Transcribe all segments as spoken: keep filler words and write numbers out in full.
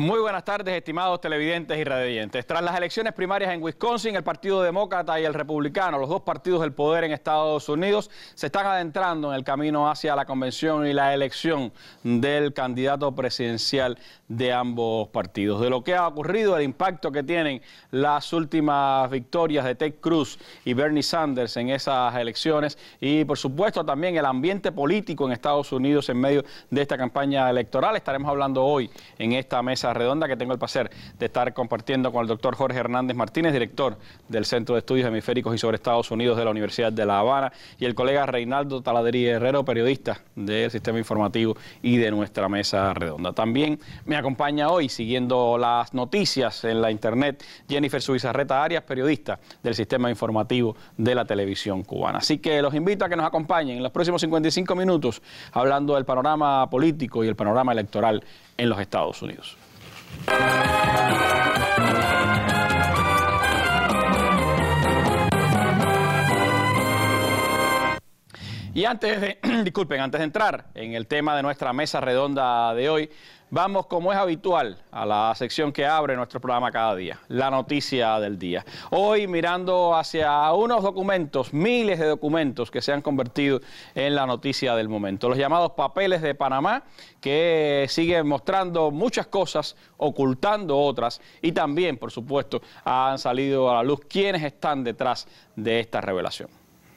Muy buenas tardes, estimados televidentes y radioyentes. Tras las elecciones primarias en Wisconsin, el Partido Demócrata y el Republicano, los dos partidos del poder en Estados Unidos, se están adentrando en el camino hacia la convención y la elección del candidato presidencial de ambos partidos. De lo que ha ocurrido, el impacto que tienen las últimas victorias de Ted Cruz y Bernie Sanders en esas elecciones y, por supuesto, también el ambiente político en Estados Unidos en medio de esta campaña electoral. Estaremos hablando hoy en esta mesa redonda que tengo el placer de estar compartiendo con el doctor Jorge Hernández Martínez, director del Centro de Estudios Hemisféricos y sobre Estados Unidos de la Universidad de La Habana, y el colega Reinaldo Taladeri Herrero, periodista del Sistema Informativo y de nuestra mesa redonda. También me acompaña hoy, siguiendo las noticias en la internet, Jennifer Zubizarreta Arias, periodista del Sistema Informativo de la televisión cubana. Así que los invito a que nos acompañen en los próximos cincuenta y cinco minutos hablando del panorama político y el panorama electoral en los Estados Unidos. Y antes de, disculpen, antes de entrar en el tema de nuestra mesa redonda de hoy, vamos, como es habitual, a la sección que abre nuestro programa cada día, la noticia del día. Hoy mirando hacia unos documentos, miles de documentos que se han convertido en la noticia del momento. Los llamados papeles de Panamá, que siguen mostrando muchas cosas, ocultando otras, y también, por supuesto, han salido a la luz quienes están detrás de esta revelación.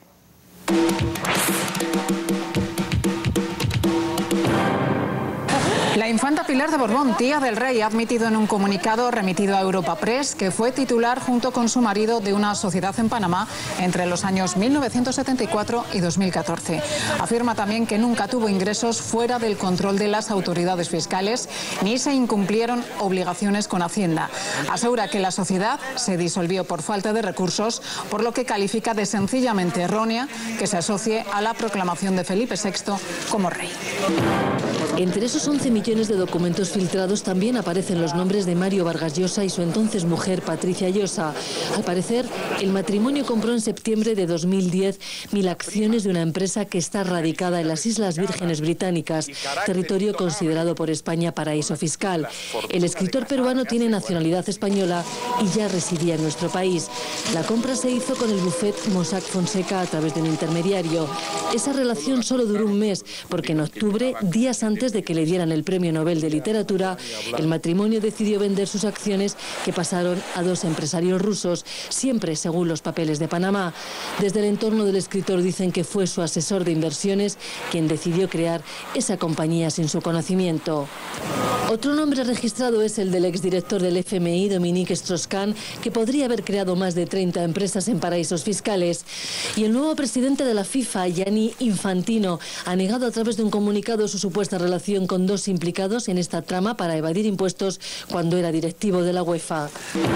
La infanta Pilar de Borbón, tía del rey, ha admitido en un comunicado remitido a Europa Press que fue titular junto con su marido de una sociedad en Panamá entre los años mil novecientos setenta y cuatro y dos mil catorce. Afirma también que nunca tuvo ingresos fuera del control de las autoridades fiscales ni se incumplieron obligaciones con Hacienda. Asegura que la sociedad se disolvió por falta de recursos, por lo que califica de sencillamente errónea que se asocie a la proclamación de Felipe sexto como rey. Entre esos once millones de documentos filtrados también aparecen los nombres de Mario Vargas Llosa y su entonces mujer Patricia Llosa. Al parecer, el matrimonio compró en septiembre de dos mil diez mil acciones de una empresa que está radicada en las Islas Vírgenes Británicas, territorio considerado por España paraíso fiscal. El escritor peruano tiene nacionalidad española y ya residía en nuestro país. La compra se hizo con el bufet Mossack Fonseca a través de un intermediario. Esa relación solo duró un mes, porque en octubre, días antes de que le dieran el Premio Nobel de Literatura, el matrimonio decidió vender sus acciones, que pasaron a dos empresarios rusos, siempre según los papeles de Panamá. Desde el entorno del escritor dicen que fue su asesor de inversiones quien decidió crear esa compañía sin su conocimiento. Otro nombre registrado es el del exdirector del F M I, Dominique Strauss-Kahn, que podría haber creado más de treinta empresas en paraísos fiscales. Y el nuevo presidente de la FIFA, Gianni Infantino, ha negado a través de un comunicado su supuesta relación con dos implicados en esta trama para evadir impuestos cuando era directivo de la UEFA.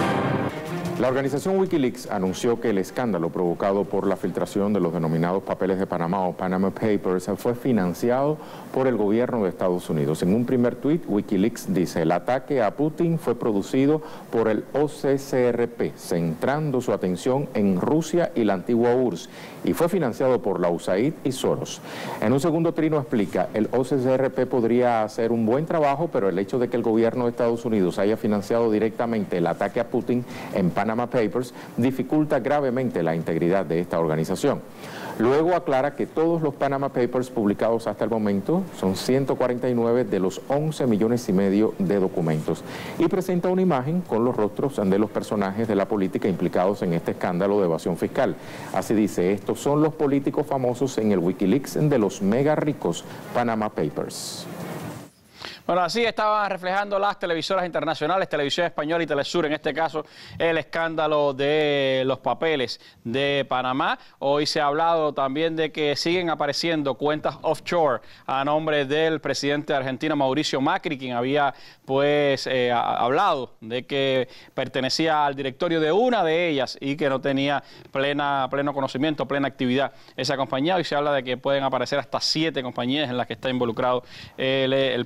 La organización Wikileaks anunció que el escándalo provocado por la filtración de los denominados papeles de Panamá o Panama Papers fue financiado por el gobierno de Estados Unidos. En un primer tuit, Wikileaks dice: el ataque a Putin fue producido por el O C C R P, centrando su atención en Rusia y la antigua U R S S, y fue financiado por la U S A I D y Soros. En un segundo trino explica: el O C C R P podría hacer un buen trabajo, pero el hecho de que el gobierno de Estados Unidos haya financiado directamente el ataque a Putin en Panama Papers dificulta gravemente la integridad de esta organización. Luego aclara que todos los Panama Papers publicados hasta el momento son ciento cuarenta y nueve de los once millones y medio de documentos, y presenta una imagen con los rostros de los personajes de la política implicados en este escándalo de evasión fiscal. Así dice: estos son los políticos famosos en el Wikileaks de los mega ricos Panama Papers. Bueno, así estaban reflejando las televisoras internacionales, Televisión Española y Telesur, en este caso, el escándalo de los papeles de Panamá. Hoy se ha hablado también de que siguen apareciendo cuentas offshore a nombre del presidente argentino Mauricio Macri, quien había pues eh, hablado de que pertenecía al directorio de una de ellas y que no tenía plena, pleno conocimiento, plena actividad esa compañía. Hoy se habla de que pueden aparecer hasta siete compañías en las que está involucrado el, el presidente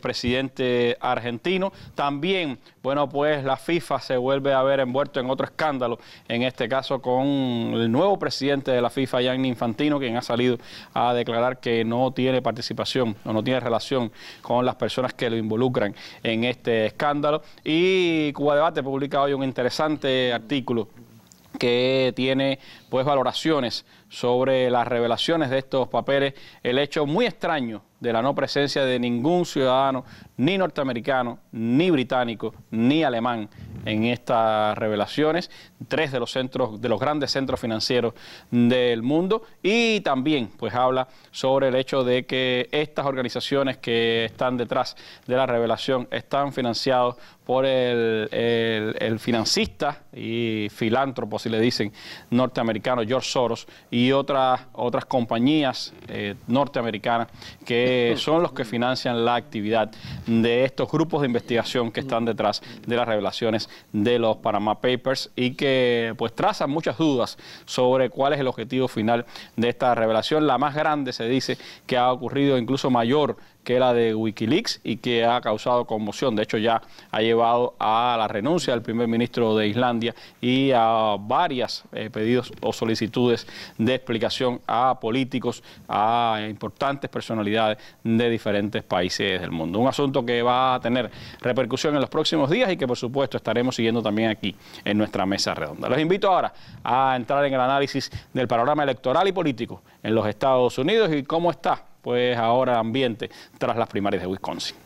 presidente argentino. También, bueno, pues la FIFA se vuelve a ver envuelto en otro escándalo, en este caso con el nuevo presidente de la FIFA, Gianni Infantino, quien ha salido a declarar que no tiene participación o no tiene relación con las personas que lo involucran en este escándalo. Y Cuba Debate publica hoy un interesante artículo que tiene pues valoraciones sobre las revelaciones de estos papeles, el hecho muy extraño de la no presencia de ningún ciudadano, ni norteamericano, ni británico, ni alemán en estas revelaciones, tres de los centros, de los grandes centros financieros del mundo, y también pues habla sobre el hecho de que estas organizaciones que están detrás de la revelación están financiados por el, el, el financista y filántropo, si le dicen, norteamericano George Soros, y otras, otras compañías eh, norteamericanas que son los que financian la actividad de estos grupos de investigación que están detrás de las revelaciones de los Panama Papers, y que pues trazan muchas dudas sobre cuál es el objetivo final de esta revelación. La más grande, se dice, que ha ocurrido, incluso mayor que la de Wikileaks, y que ha causado conmoción. De hecho, ya ha llevado a la renuncia del primer ministro de Islandia y a varias eh, pedidos o solicitudes de explicación a políticos, a importantes personalidades de diferentes países del mundo. Un asunto que va a tener repercusión en los próximos días y que, por supuesto, estaremos siguiendo también aquí en nuestra mesa redonda. Los invito ahora a entrar en el análisis del panorama electoral y político en los Estados Unidos y cómo está pues ahora el ambiente tras las primarias de Wisconsin.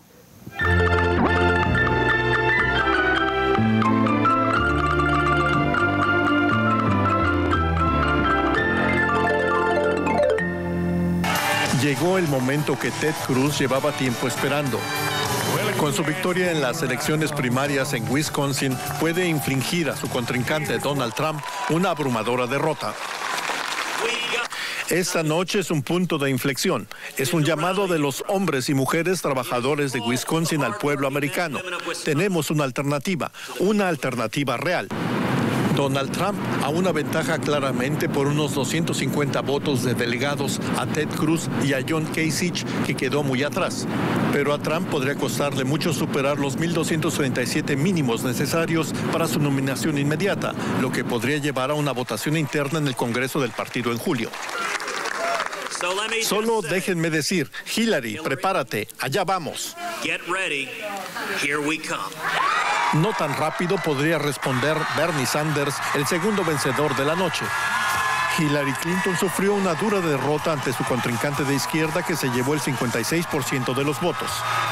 Llegó el momento que Ted Cruz llevaba tiempo esperando. Con su victoria en las elecciones primarias en Wisconsin, puede infligir a su contrincante Donald Trump una abrumadora derrota. Esta noche es un punto de inflexión. Es un llamado de los hombres y mujeres trabajadores de Wisconsin al pueblo americano. Tenemos una alternativa, una alternativa real. Donald Trump a una ventaja claramente por unos doscientos cincuenta votos de delegados a Ted Cruz y a John Kasich, que quedó muy atrás. Pero a Trump podría costarle mucho superar los mil doscientos treinta y siete mínimos necesarios para su nominación inmediata, lo que podría llevar a una votación interna en el Congreso del partido en julio. Solo déjenme decir, Hillary, prepárate, allá vamos. No tan rápido podría responder Bernie Sanders, el segundo vencedor de la noche. Hillary Clinton sufrió una dura derrota ante su contrincante de izquierda, que se llevó el cincuenta y seis por ciento de los votos.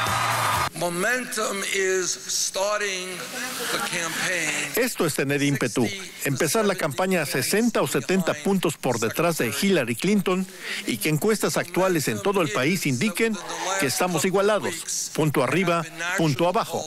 Esto es tener ímpetu, empezar la campaña a sesenta o setenta puntos por detrás de Hillary Clinton y que encuestas actuales en todo el país indiquen que estamos igualados, punto arriba, punto abajo.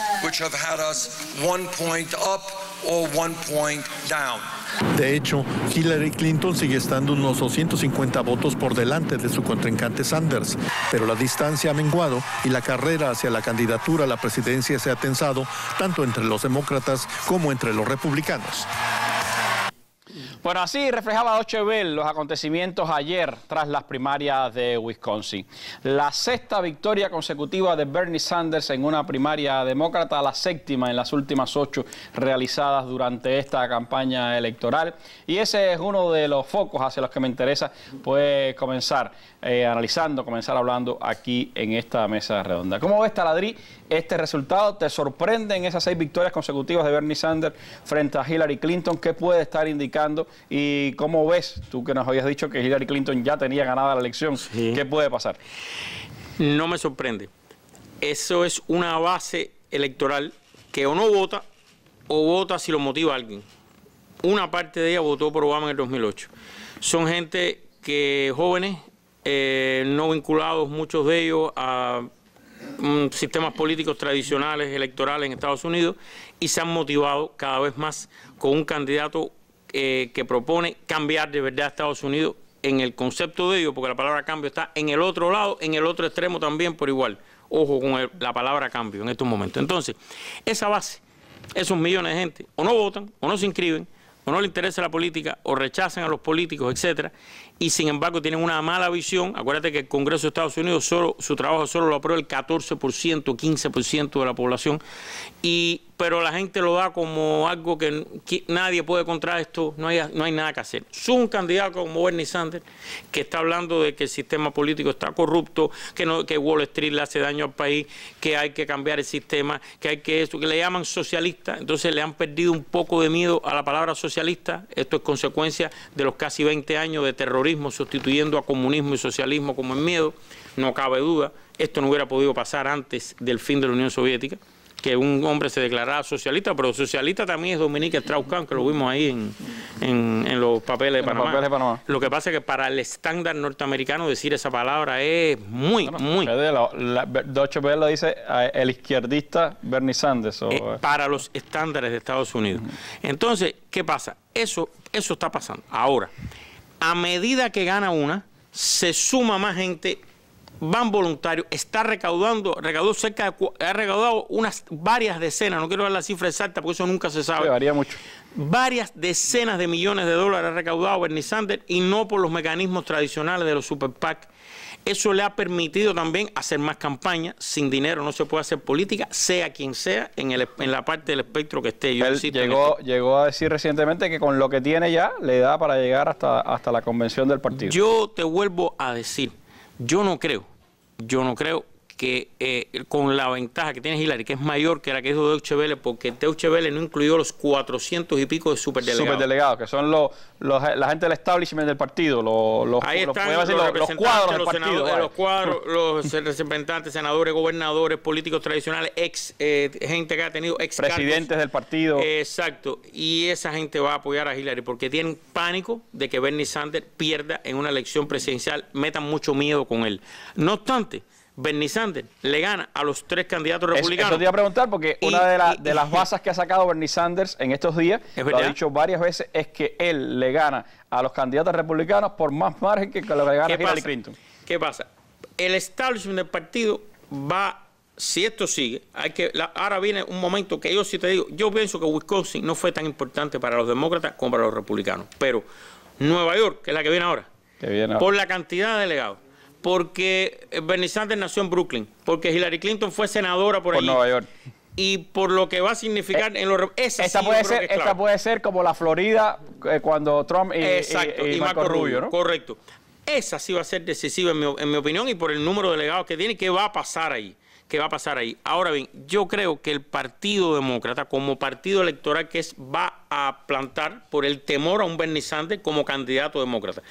De hecho, Hillary Clinton sigue estando unos doscientos cincuenta votos por delante de su contrincante Sanders, pero la distancia ha menguado y la carrera hacia la candidatura a la presidencia se ha tensado tanto entre los demócratas como entre los republicanos. Bueno, así reflejaba Deutsche Welle los acontecimientos ayer tras las primarias de Wisconsin. La sexta victoria consecutiva de Bernie Sanders en una primaria demócrata, la séptima en las últimas ocho realizadas durante esta campaña electoral. Y ese es uno de los focos hacia los que me interesa pues comenzar eh, analizando, comenzar hablando aquí en esta mesa redonda. ¿Cómo ves, Taladrí, este resultado? ¿Te sorprenden esas seis victorias consecutivas de Bernie Sanders frente a Hillary Clinton? ¿Qué puede estar indicando? ¿Y cómo ves, tú que nos habías dicho que Hillary Clinton ya tenía ganada la elección, sí, qué puede pasar? No me sorprende. Eso es una base electoral que o no vota o vota si lo motiva a alguien. Una parte de ella votó por Obama en el dos mil ocho. Son gente que jóvenes, eh, no vinculados muchos de ellos a um, sistemas políticos tradicionales electorales en Estados Unidos, y se han motivado cada vez más con un candidato Eh, que propone cambiar de verdad a Estados Unidos en el concepto de ello, porque la palabra cambio está en el otro lado, en el otro extremo también por igual. Ojo con el, la palabra cambio en estos momentos. Entonces, esa base, esos millones de gente, o no votan, o no se inscriben, o no le interesa la política, o rechazan a los políticos, etcétera, y sin embargo tienen una mala visión. Acuérdate que el Congreso de Estados Unidos, solo, su trabajo solo lo aprueba el catorce por ciento, quince por ciento de la población, y pero la gente lo da como algo que, que nadie puede contra esto, no hay, no hay nada que hacer. Es un candidato como Bernie Sanders que está hablando de que el sistema político está corrupto, que, no, que Wall Street le hace daño al país, que hay que cambiar el sistema, que hay que esto, que le llaman socialista. Entonces le han perdido un poco de miedo a la palabra socialista. Esto es consecuencia de los casi veinte años de terrorismo sustituyendo a comunismo y socialismo como el miedo. No cabe duda, esto no hubiera podido pasar antes del fin de la Unión Soviética, que un hombre se declarara socialista, pero socialista también es Dominique Strauss-Kahn, que lo vimos ahí en, en, en los papeles de Panamá. papeles de Panamá. Lo que pasa es que para el estándar norteamericano decir esa palabra es muy, bueno, muy... La, la, Deutsche Welle lo dice el izquierdista Bernie Sanders. O... Eh, para los estándares de Estados Unidos. Uh-huh. Entonces, ¿qué pasa? Eso, eso está pasando. Ahora, a medida que gana una, se suma más gente, van voluntarios, está recaudando, recaudó cerca de, ha recaudado unas varias decenas, no quiero dar la cifra exacta porque eso nunca se sabe. Sí, varía mucho. Varias decenas de millones de dólares ha recaudado Bernie Sanders y no por los mecanismos tradicionales de los super PAC. Eso le ha permitido también hacer más campaña. Sin dinero no se puede hacer política, sea quien sea, en, el, en la parte del espectro que esté. Yo Él llegó, este. llegó a decir recientemente que con lo que tiene ya le da para llegar hasta, hasta la convención del partido. Yo te vuelvo a decir, yo no creo, yo no creo que eh, con la ventaja que tiene Hillary, que es mayor que la que hizo Deutsche Welle, porque Deutsche Welle no incluyó los cuatrocientos y pico de superdelegados. Superdelegados, que son los, los, la gente del establishment del partido, los, los, Ahí los, están los, los, los, los cuadros del los partido. Senadores, los cuadros, los representantes, senadores, gobernadores, políticos tradicionales, ex eh, gente que ha tenido ex presidentes cargos. del partido. Exacto, y esa gente va a apoyar a Hillary porque tienen pánico de que Bernie Sanders pierda en una elección presidencial, metan mucho miedo con él. No obstante, Bernie Sanders le gana a los tres candidatos republicanos. Eso te iba a preguntar porque y, una de, la, y, de las bazas que ha sacado Bernie Sanders en estos días, lo ha dicho varias veces, es que él le gana a los candidatos republicanos por más margen que lo que le gana a Hillary Clinton. ¿Qué pasa? El establishment del partido va, si esto sigue, hay que la, ahora viene un momento que yo sí te digo, yo pienso que Wisconsin no fue tan importante para los demócratas como para los republicanos, pero Nueva York, que es la que viene ahora, que viene ahora. por la cantidad de delegados, porque Bernie Sanders nació en Brooklyn, porque Hillary Clinton fue senadora por, por allí. Nueva York. Y por lo que va a significar eh, en los... Esta, sí puede ser, esta claro. puede ser como la Florida eh, cuando Trump y, Exacto, y, y, y Marco, Marco Rubio, ¿no? Correcto. Esa sí va a ser decisiva en mi, en mi opinión y por el número de delegados que tiene, ¿qué va a pasar ahí? ¿Qué va a pasar ahí? Ahora bien, yo creo que el Partido Demócrata, como partido electoral que es, va a plantar por el temor a un Bernie Sanders como candidato demócrata.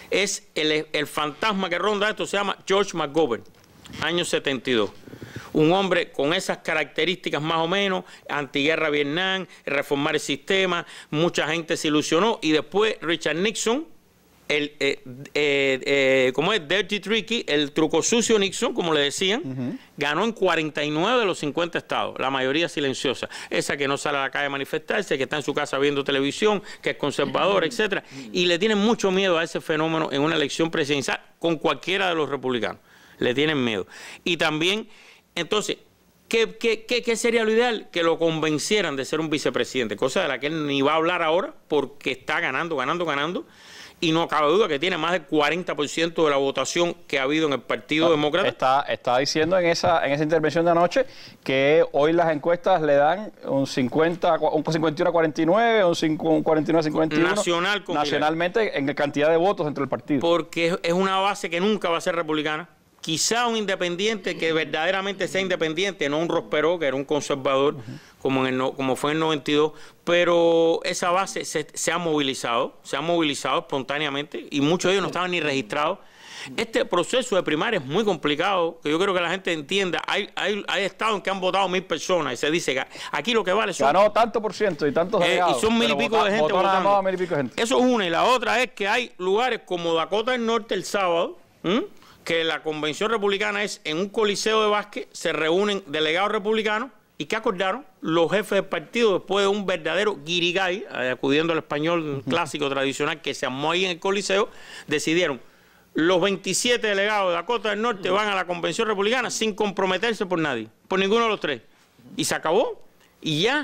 Es el, el fantasma que ronda esto, se llama George McGovern, año setenta y dos. Un hombre con esas características más o menos, antiguerra Vietnam, reformar el sistema, mucha gente se ilusionó y después Richard Nixon, el, eh, eh, eh, ¿cómo es? Dirty Tricky, el truco sucio Nixon, como le decían, uh-huh. ganó en cuarenta y nueve de los cincuenta estados, la mayoría silenciosa. Esa que no sale a la calle a manifestarse, que está en su casa viendo televisión, que es conservador, etcétera. Y le tienen mucho miedo a ese fenómeno en una elección presidencial con cualquiera de los republicanos. Le tienen miedo. Y también, entonces, ¿qué, qué, qué, qué sería lo ideal? Que lo convencieran de ser un vicepresidente, cosa de la que él ni va a hablar ahora porque está ganando, ganando, ganando. Y no cabe duda que tiene más del cuarenta por ciento de la votación que ha habido en el Partido no, Demócrata. Está, está diciendo en esa, en esa intervención de anoche que hoy las encuestas le dan un cincuenta, un cincuenta y uno a cuarenta y nueve, un cuarenta y nueve a cincuenta y uno. Nacional con nacionalmente Hillary. En cantidad de votos entre el partido. Porque es una base que nunca va a ser republicana. Quizá un independiente que verdaderamente sea independiente, no un Ross Perot, que era un conservador, uh-huh. como, en el, como fue en el noventa y dos, pero esa base se, se ha movilizado, se ha movilizado espontáneamente y muchos de ellos no estaban ni registrados. Este proceso de primaria es muy complicado, que yo creo que la gente entienda. Hay, hay, hay estados en que han votado mil personas y se dice que aquí lo que vale son... Ganó tanto por ciento y tantos delegados. Eh, y son mil y pico vota, de gente votando. Mil y pico de gente. Eso es una. Y la otra es que hay lugares como Dakota del Norte el sábado, ¿m? que la convención republicana es en un coliseo de básquet, se reúnen delegados republicanos y ¿qué acordaron? Los jefes del partido, después de un verdadero guirigay, acudiendo al español clásico tradicional que se armó ahí en el coliseo, decidieron los veintisiete delegados de Dakota del Norte van a la convención republicana sin comprometerse por nadie, por ninguno de los tres. Y se acabó. Y ya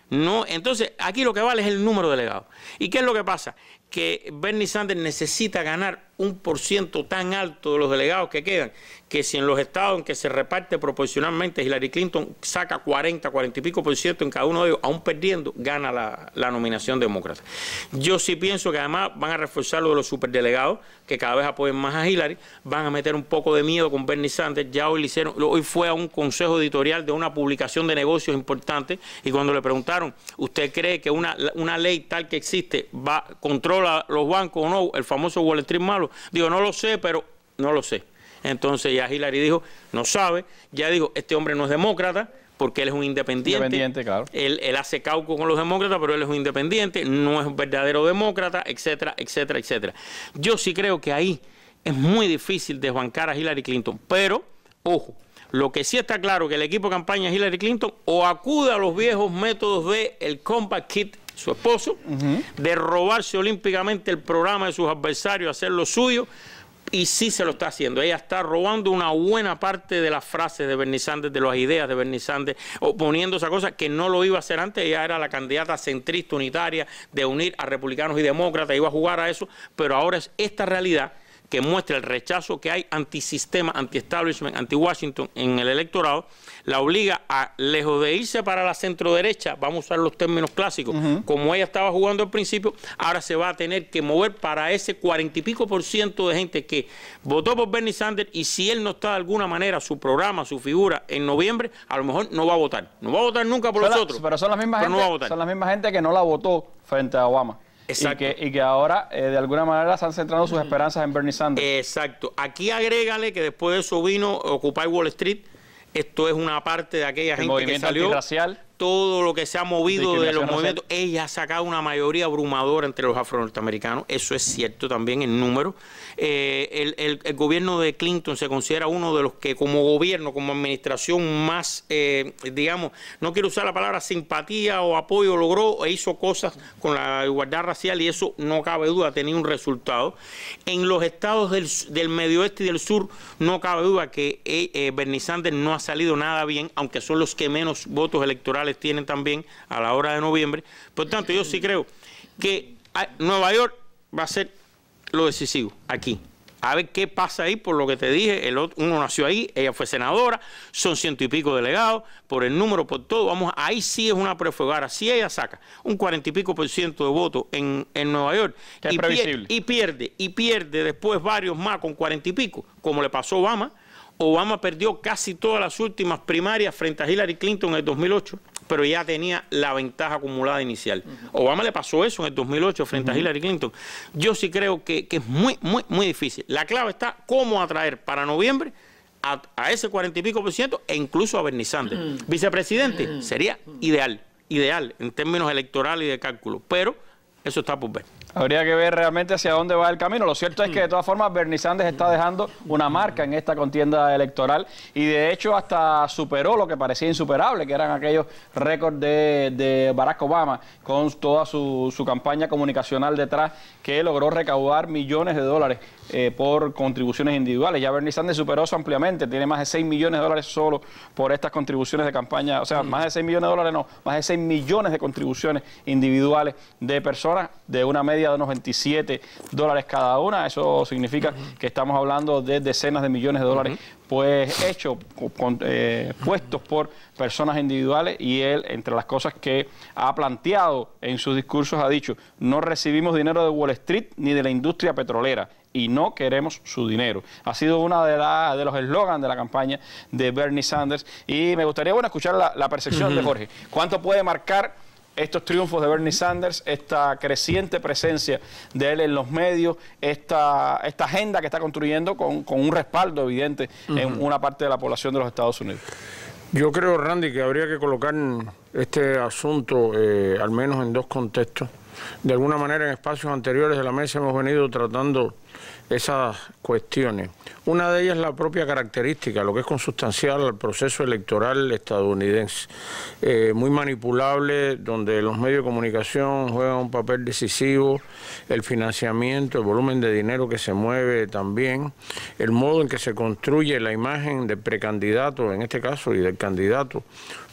No, entonces, aquí lo que vale es el número de delegados. ¿Y qué es lo que pasa? Que Bernie Sanders necesita ganar un por ciento tan alto de los delegados que quedan, que si en los estados en que se reparte proporcionalmente Hillary Clinton saca cuarenta, cuarenta y pico por ciento en cada uno de ellos, aún perdiendo, gana la, la nominación demócrata. Yo sí pienso que además van a reforzar lo de los superdelegados, que cada vez apoyen más a Hillary, van a meter un poco de miedo con Bernie Sanders. Ya hoy le hicieron, hoy fue a un consejo editorial de una publicación de negocios importante, y cuando le preguntaron, ¿usted cree que una, una ley tal que existe va controla los bancos o no? El famoso Wall Street malo. Digo, no lo sé, pero no lo sé. Entonces ya Hillary dijo, no sabe, ya dijo, este hombre no es demócrata, porque él es un independiente. Independiente, claro. Él, él hace caucus con los demócratas, pero él es un independiente, no es un verdadero demócrata, etcétera, etcétera, etcétera. Yo sí creo que ahí es muy difícil desbancar a Hillary Clinton, pero, ojo, lo que sí está claro que el equipo de campaña de Hillary Clinton o acude a los viejos métodos de el Compact Kit, su esposo, uh-huh. de robarse olímpicamente el programa de sus adversarios, hacer lo suyo, y sí se lo está haciendo. Ella está robando una buena parte de las frases de Bernie Sanders, de las ideas de Bernie Sanders, oponiendo esa cosa que no lo iba a hacer antes. Ella era la candidata centrista unitaria de unir a republicanos y demócratas, iba a jugar a eso, pero ahora es esta realidad que muestra el rechazo que hay antisistema, anti-establishment, anti-Washington en el electorado, la obliga a, lejos de irse para la centro-derecha, vamos a usar los términos clásicos, uh-huh. como ella estaba jugando al principio, ahora se va a tener que mover para ese cuarenta y pico por ciento de gente que votó por Bernie Sanders, y si él no está de alguna manera, su programa, su figura, en noviembre, a lo mejor no va a votar. No va a votar nunca por son los la, otros, pero son las mismas pero gente, no va a votar. Son la misma gente que no la votó frente a Obama. Exacto. Y que, y que ahora, eh, de alguna manera, están centrando sus esperanzas en Bernie Sanders. Exacto. Aquí agrégale que después de eso vino Occupy Wall Street. Esto es una parte de aquella el gente movimiento que salió. Antirracial. Todo lo que se ha movido de los movimientos, racial. ella ha sacado una mayoría abrumadora entre los afronorteamericanos, eso es cierto también en número. Eh, el, el, el gobierno de Clinton se considera uno de los que como gobierno, como administración más, eh, digamos, no quiero usar la palabra simpatía o apoyo, logró e hizo cosas con la igualdad racial, y eso no cabe duda, ha tenido un resultado. En los estados del, del medio oeste y del sur no cabe duda que eh, eh, Bernie Sanders no ha salido nada bien, aunque son los que menos votos electorales tienen también a la hora de noviembre. Por tanto, yo sí creo que Nueva York va a ser lo decisivo aquí. A ver qué pasa ahí, por lo que te dije, el otro, uno nació ahí, ella fue senadora, son ciento y pico delegados, por el número, por todo, vamos, ahí sí es una prefugara. Si ella saca un cuarenta y pico por ciento de votos en, en Nueva York y pierde, y pierde, y pierde después varios más con cuarenta y pico, como le pasó a Obama. Obama perdió casi todas las últimas primarias frente a Hillary Clinton en el dos mil ocho, pero ya tenía la ventaja acumulada inicial. Uh-huh. Obama le pasó eso en el dos mil ocho frente uh-huh. a Hillary Clinton. Yo sí creo que, que es muy, muy, muy difícil. La clave está cómo atraer para noviembre a, a ese cuarenta y pico por ciento e incluso a Bernie Sanders. Uh-huh. Vicepresidente uh-huh. sería ideal, ideal en términos electorales y de cálculo, pero eso está por ver. Habría que ver realmente hacia dónde va el camino. Lo cierto es que de todas formas Bernie Sanders está dejando una marca en esta contienda electoral, y de hecho hasta superó lo que parecía insuperable, que eran aquellos récords de, de Barack Obama, con toda su, su campaña comunicacional detrás, que logró recaudar millones de dólares eh, por contribuciones individuales. Ya Bernie Sanders superó eso ampliamente, tiene más de seis millones de dólares solo por estas contribuciones de campaña, o sea, más de seis millones de dólares no, más de seis millones de contribuciones individuales de personas, de una media de unos veintisiete dólares cada una. Eso significa uh-huh. que estamos hablando de decenas de millones de dólares uh-huh. pues hechos, con, eh, puestos por personas individuales, y él, entre las cosas que ha planteado en sus discursos, ha dicho: no recibimos dinero de Wall Street ni de la industria petrolera, y no queremos su dinero. Ha sido uno de, la, de los eslogans de la campaña de Bernie Sanders, y me gustaría bueno escuchar la, la percepción uh-huh. de Jorge. ¿Cuánto puede marcar estos triunfos de Bernie Sanders, esta creciente presencia de él en los medios, esta, esta agenda que está construyendo con, con un respaldo evidente uh-huh. en una parte de la población de los Estados Unidos? Yo creo, Randy, que habría que colocar este asunto eh, al menos en dos contextos. De alguna manera, en espacios anteriores de la mesa hemos venido tratando esas cuestiones. Una de ellas es la propia característica, lo que es consustancial al proceso electoral estadounidense, eh, muy manipulable, donde los medios de comunicación juegan un papel decisivo, el financiamiento, el volumen de dinero que se mueve también, el modo en que se construye la imagen del precandidato, en este caso, y del candidato,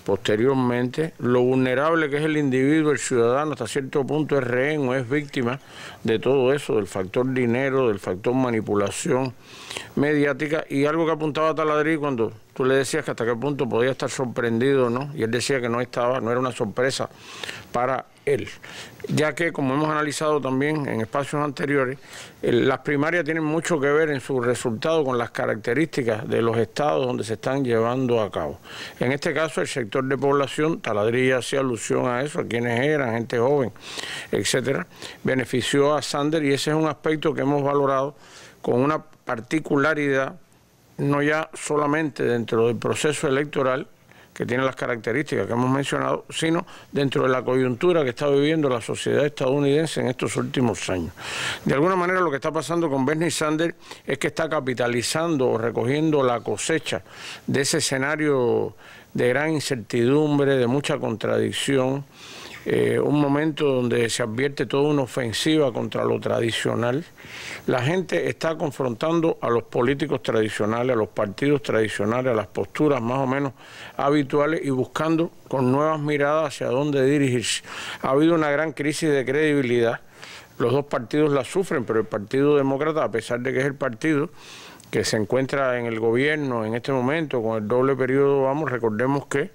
posteriormente, lo vulnerable que es el individuo, el ciudadano, hasta cierto punto es rehén o es víctima de todo eso, del factor dinero, del factor manipulación mediática, y algo que apuntaba Taladrí cuando tú le decías que hasta qué punto podía estar sorprendido, ¿no? Y él decía que no estaba, no era una sorpresa para él, ya que, como hemos analizado también en espacios anteriores, el, las primarias tienen mucho que ver en su resultado con las características de los estados donde se están llevando a cabo. En este caso, el sector de población, Taladrí hacía alusión a eso, a quienes eran, gente joven, etcétera, benefició a Sanders, y ese es un aspecto que hemos valorado con una particularidad, no ya solamente dentro del proceso electoral, que tiene las características que hemos mencionado, sino dentro de la coyuntura que está viviendo la sociedad estadounidense en estos últimos años. De alguna manera, lo que está pasando con Bernie Sanders es que está capitalizando o recogiendo la cosecha de ese escenario de gran incertidumbre, de mucha contradicción, Eh, un momento donde se advierte toda una ofensiva contra lo tradicional. La gente está confrontando a los políticos tradicionales, a los partidos tradicionales, a las posturas más o menos habituales, y buscando con nuevas miradas hacia dónde dirigirse. Ha habido una gran crisis de credibilidad. Los dos partidos la sufren, pero el Partido Demócrata, a pesar de que es el partido que se encuentra en el gobierno en este momento con el doble periodo, vamos, recordemos que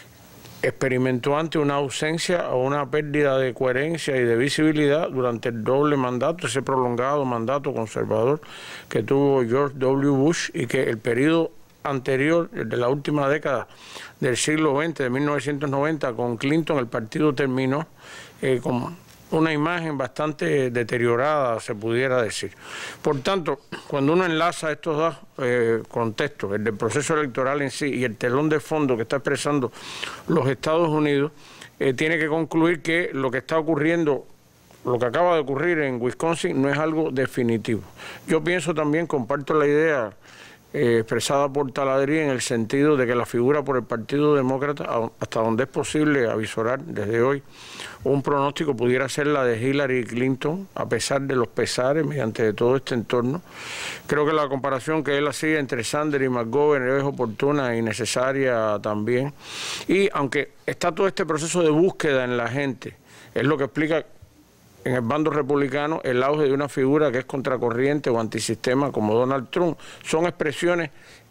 experimentó ante una ausencia o una pérdida de coherencia y de visibilidad durante el doble mandato, ese prolongado mandato conservador que tuvo George W. Bush, y que el periodo anterior, el de la última década del siglo veinte, de mil novecientos noventa, con Clinton, el partido terminó eh, con una imagen bastante deteriorada, se pudiera decir. Por tanto, cuando uno enlaza estos dos eh, contextos, el del proceso electoral en sí y el telón de fondo que está expresando los Estados Unidos, eh, tiene que concluir que lo que está ocurriendo, lo que acaba de ocurrir en Wisconsin, no es algo definitivo. Yo pienso también, comparto la idea Eh, expresada por Taladrí, en el sentido de que la figura por el Partido Demócrata, hasta donde es posible avisorar desde hoy, un pronóstico pudiera ser la de Hillary Clinton, a pesar de los pesares, mediante todo este entorno. Creo que la comparación que él hacía entre Sanders y McGovern es oportuna y necesaria también. Y aunque está todo este proceso de búsqueda en la gente, es lo que explica en el bando republicano el auge de una figura que es contracorriente o antisistema como Donald Trump. Son expresiones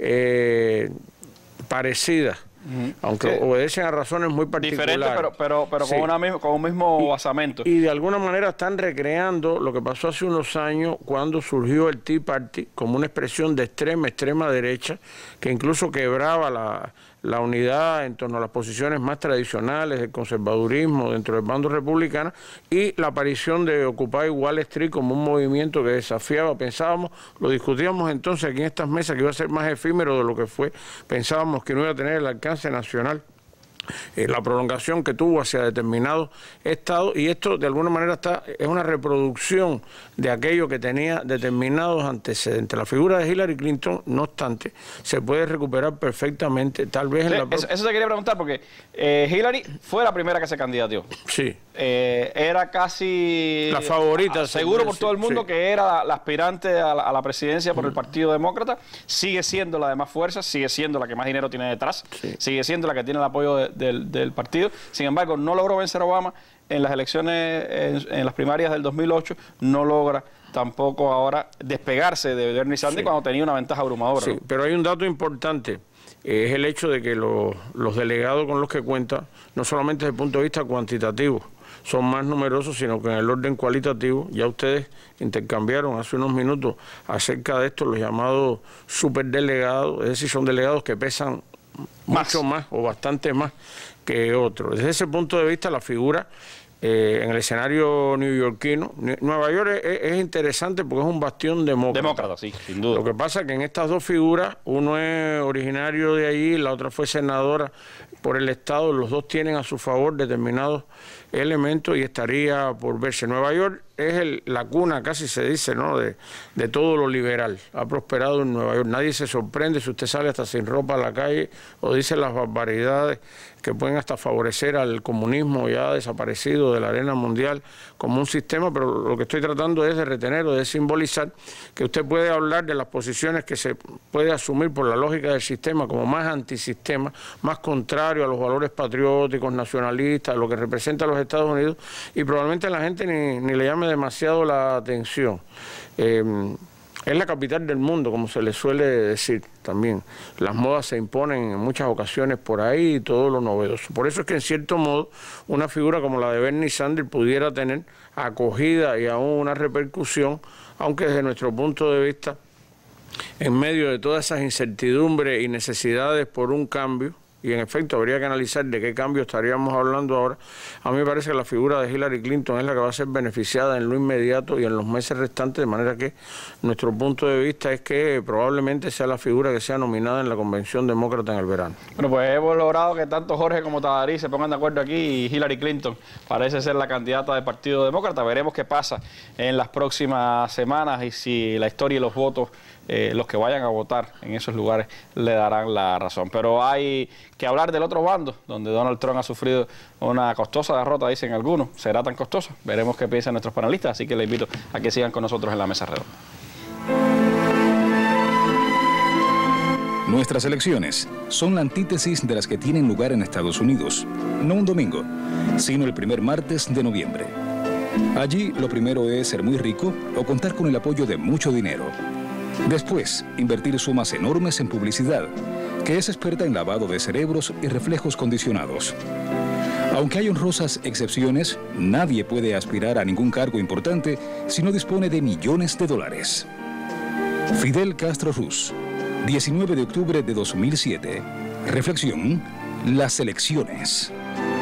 eh, parecidas, uh-huh. aunque sí. obedecen a razones muy particulares. Diferentes, pero, pero, pero sí. con, una misma, con un mismo y, basamento. Y de alguna manera están recreando lo que pasó hace unos años cuando surgió el Tea Party como una expresión de extrema, extrema derecha, que incluso quebraba la, la unidad en torno a las posiciones más tradicionales del conservadurismo dentro del bando republicano, y la aparición de Occupy Wall Street como un movimiento que desafiaba, pensábamos, lo discutíamos entonces aquí en estas mesas, que iba a ser más efímero de lo que fue, pensábamos que no iba a tener el alcance nacional, eh, la prolongación que tuvo hacia determinados estados, y esto de alguna manera está es una reproducción de aquello que tenía determinados antecedentes. La figura de Hillary Clinton, no obstante, se puede recuperar perfectamente, tal vez en sí, la... Eso, eso te quería preguntar, porque eh, Hillary fue la primera que se candidateó. Sí. Eh, era casi... La favorita. A, seguro por sí, todo el mundo, sí, que era la, la aspirante a la, a la presidencia por mm. el Partido Demócrata. Sigue siendo la de más fuerza, sigue siendo la que más dinero tiene detrás, sí, sigue siendo la que tiene el apoyo de, del, del partido. Sin embargo, no logró vencer a Obama en las elecciones, en, en las primarias del dos mil ocho, no logra tampoco ahora despegarse de Bernie Sanders, sí, cuando tenía una ventaja abrumadora. Sí, ¿no? Pero hay un dato importante, eh, es el hecho de que los, los delegados con los que cuenta, no solamente desde el punto de vista cuantitativo, son más numerosos, sino que en el orden cualitativo, ya ustedes intercambiaron hace unos minutos acerca de esto, los llamados superdelegados, es decir, son delegados que pesan más. mucho más o bastante más que otros. Desde ese punto de vista, la figura eh, en el escenario neoyorquino, Nueva York es, es interesante porque es un bastión demócrata. Demócrata, sí, sin duda. Lo que pasa es que en estas dos figuras, uno es originario de allí, la otra fue senadora por el estado, los dos tienen a su favor determinados elementos y estaría por verse. Nueva York es el, la cuna, casi se dice, ¿no?, de, de todo lo liberal. Ha prosperado en Nueva York. Nadie se sorprende si usted sale hasta sin ropa a la calle o dice las barbaridades que pueden hasta favorecer al comunismo ya desaparecido de la arena mundial como un sistema, pero lo que estoy tratando es de retener o de simbolizar que usted puede hablar de las posiciones que se puede asumir por la lógica del sistema como más antisistema, más contrario a los valores patrióticos, nacionalistas, lo que representa a los Estados Unidos, y probablemente la gente ni, ni le llame demasiado la atención. Eh, Es la capital del mundo, como se le suele decir también. Las modas se imponen en muchas ocasiones por ahí y todo lo novedoso. Por eso es que en cierto modo una figura como la de Bernie Sanders pudiera tener acogida y aún una repercusión, aunque desde nuestro punto de vista, en medio de todas esas incertidumbres y necesidades por un cambio, y en efecto habría que analizar de qué cambio estaríamos hablando ahora, a mí me parece que la figura de Hillary Clinton es la que va a ser beneficiada en lo inmediato y en los meses restantes, de manera que nuestro punto de vista es que probablemente sea la figura que sea nominada en la convención demócrata en el verano. Bueno, pues hemos logrado que tanto Jorge como Tadarí se pongan de acuerdo aquí, y Hillary Clinton parece ser la candidata del Partido Demócrata. Veremos qué pasa en las próximas semanas y si la historia y los votos, eh, los que vayan a votar en esos lugares, le darán la razón. Pero hay que hablar del otro bando, donde Donald Trump ha sufrido una costosa derrota, dicen algunos. ¿Será tan costosa? Veremos qué piensan nuestros panelistas, así que les invito a que sigan con nosotros en la mesa redonda. Nuestras elecciones son la antítesis de las que tienen lugar en Estados Unidos, no un domingo, sino el primer martes de noviembre. Allí lo primero es ser muy rico o contar con el apoyo de mucho dinero. Después, invertir sumas enormes en publicidad, que es experta en lavado de cerebros y reflejos condicionados. Aunque hay honrosas excepciones, nadie puede aspirar a ningún cargo importante si no dispone de millones de dólares. Fidel Castro Ruz, diecinueve de octubre de dos mil siete. Reflexión: las elecciones.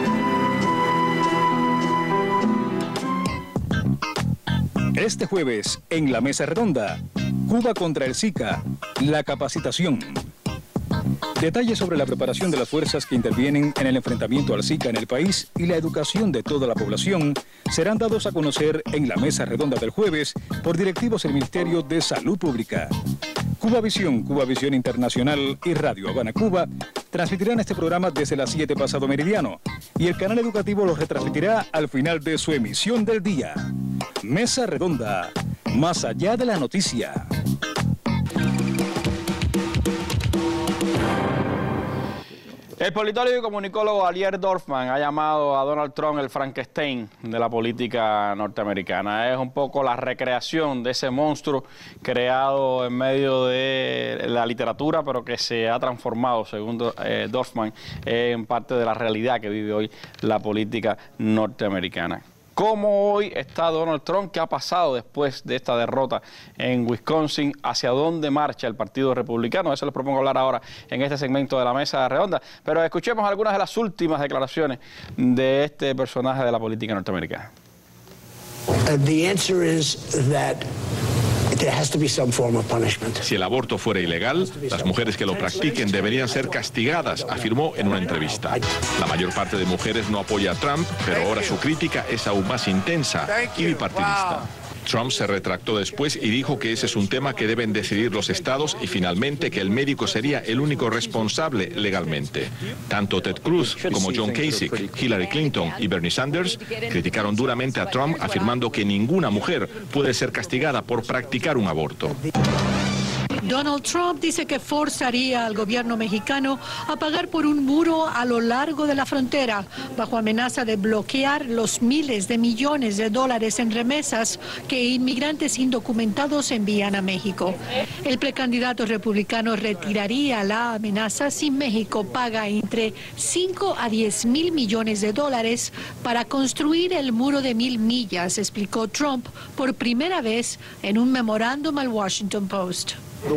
Este jueves, en la Mesa Redonda, Cuba contra el Zika, la capacitación. Detalles sobre la preparación de las fuerzas que intervienen en el enfrentamiento al Zika en el país y la educación de toda la población serán dados a conocer en la Mesa Redonda del jueves por directivos del Ministerio de Salud Pública. Cuba Visión, Cuba Visión Internacional y Radio Habana Cuba transmitirán este programa desde las siete pasado meridiano, y el canal educativo lo retransmitirá al final de su emisión del día. Mesa Redonda, más allá de la noticia. El politólogo y comunicólogo Ariel Dorfman ha llamado a Donald Trump el Frankenstein de la política norteamericana. Es un poco la recreación de ese monstruo creado en medio de la literatura, pero que se ha transformado, según eh, Dorfman, en parte de la realidad que vive hoy la política norteamericana. ¿Cómo hoy está Donald Trump? ¿Qué ha pasado después de esta derrota en Wisconsin? ¿Hacia dónde marcha el Partido Republicano? Eso les propongo hablar ahora en este segmento de la Mesa Redonda. Pero escuchemos algunas de las últimas declaraciones de este personaje de la política norteamericana. Uh, the answer is that there has to be some form of punishment. Si el aborto fuera ilegal, las mujeres que lo practiquen deberían ser castigadas, afirmó en una entrevista. La mayor parte de mujeres no apoya a Trump, pero ahora su crítica es aún más intensa y bipartidista. Trump se retractó después y dijo que ese es un tema que deben decidir los estados y finalmente que el médico sería el único responsable legalmente. Tanto Ted Cruz como John Kasich, Hillary Clinton y Bernie Sanders criticaron duramente a Trump, afirmando que ninguna mujer puede ser castigada por practicar un aborto. Donald Trump dice que forzaría al gobierno mexicano a pagar por un muro a lo largo de la frontera, bajo amenaza de bloquear los miles de millones de dólares en remesas que inmigrantes indocumentados envían a México. El precandidato republicano retiraría la amenaza si México paga entre cinco a diez mil millones de dólares para construir el muro de mil millas, explicó Trump por primera vez en un memorándum al Washington Post.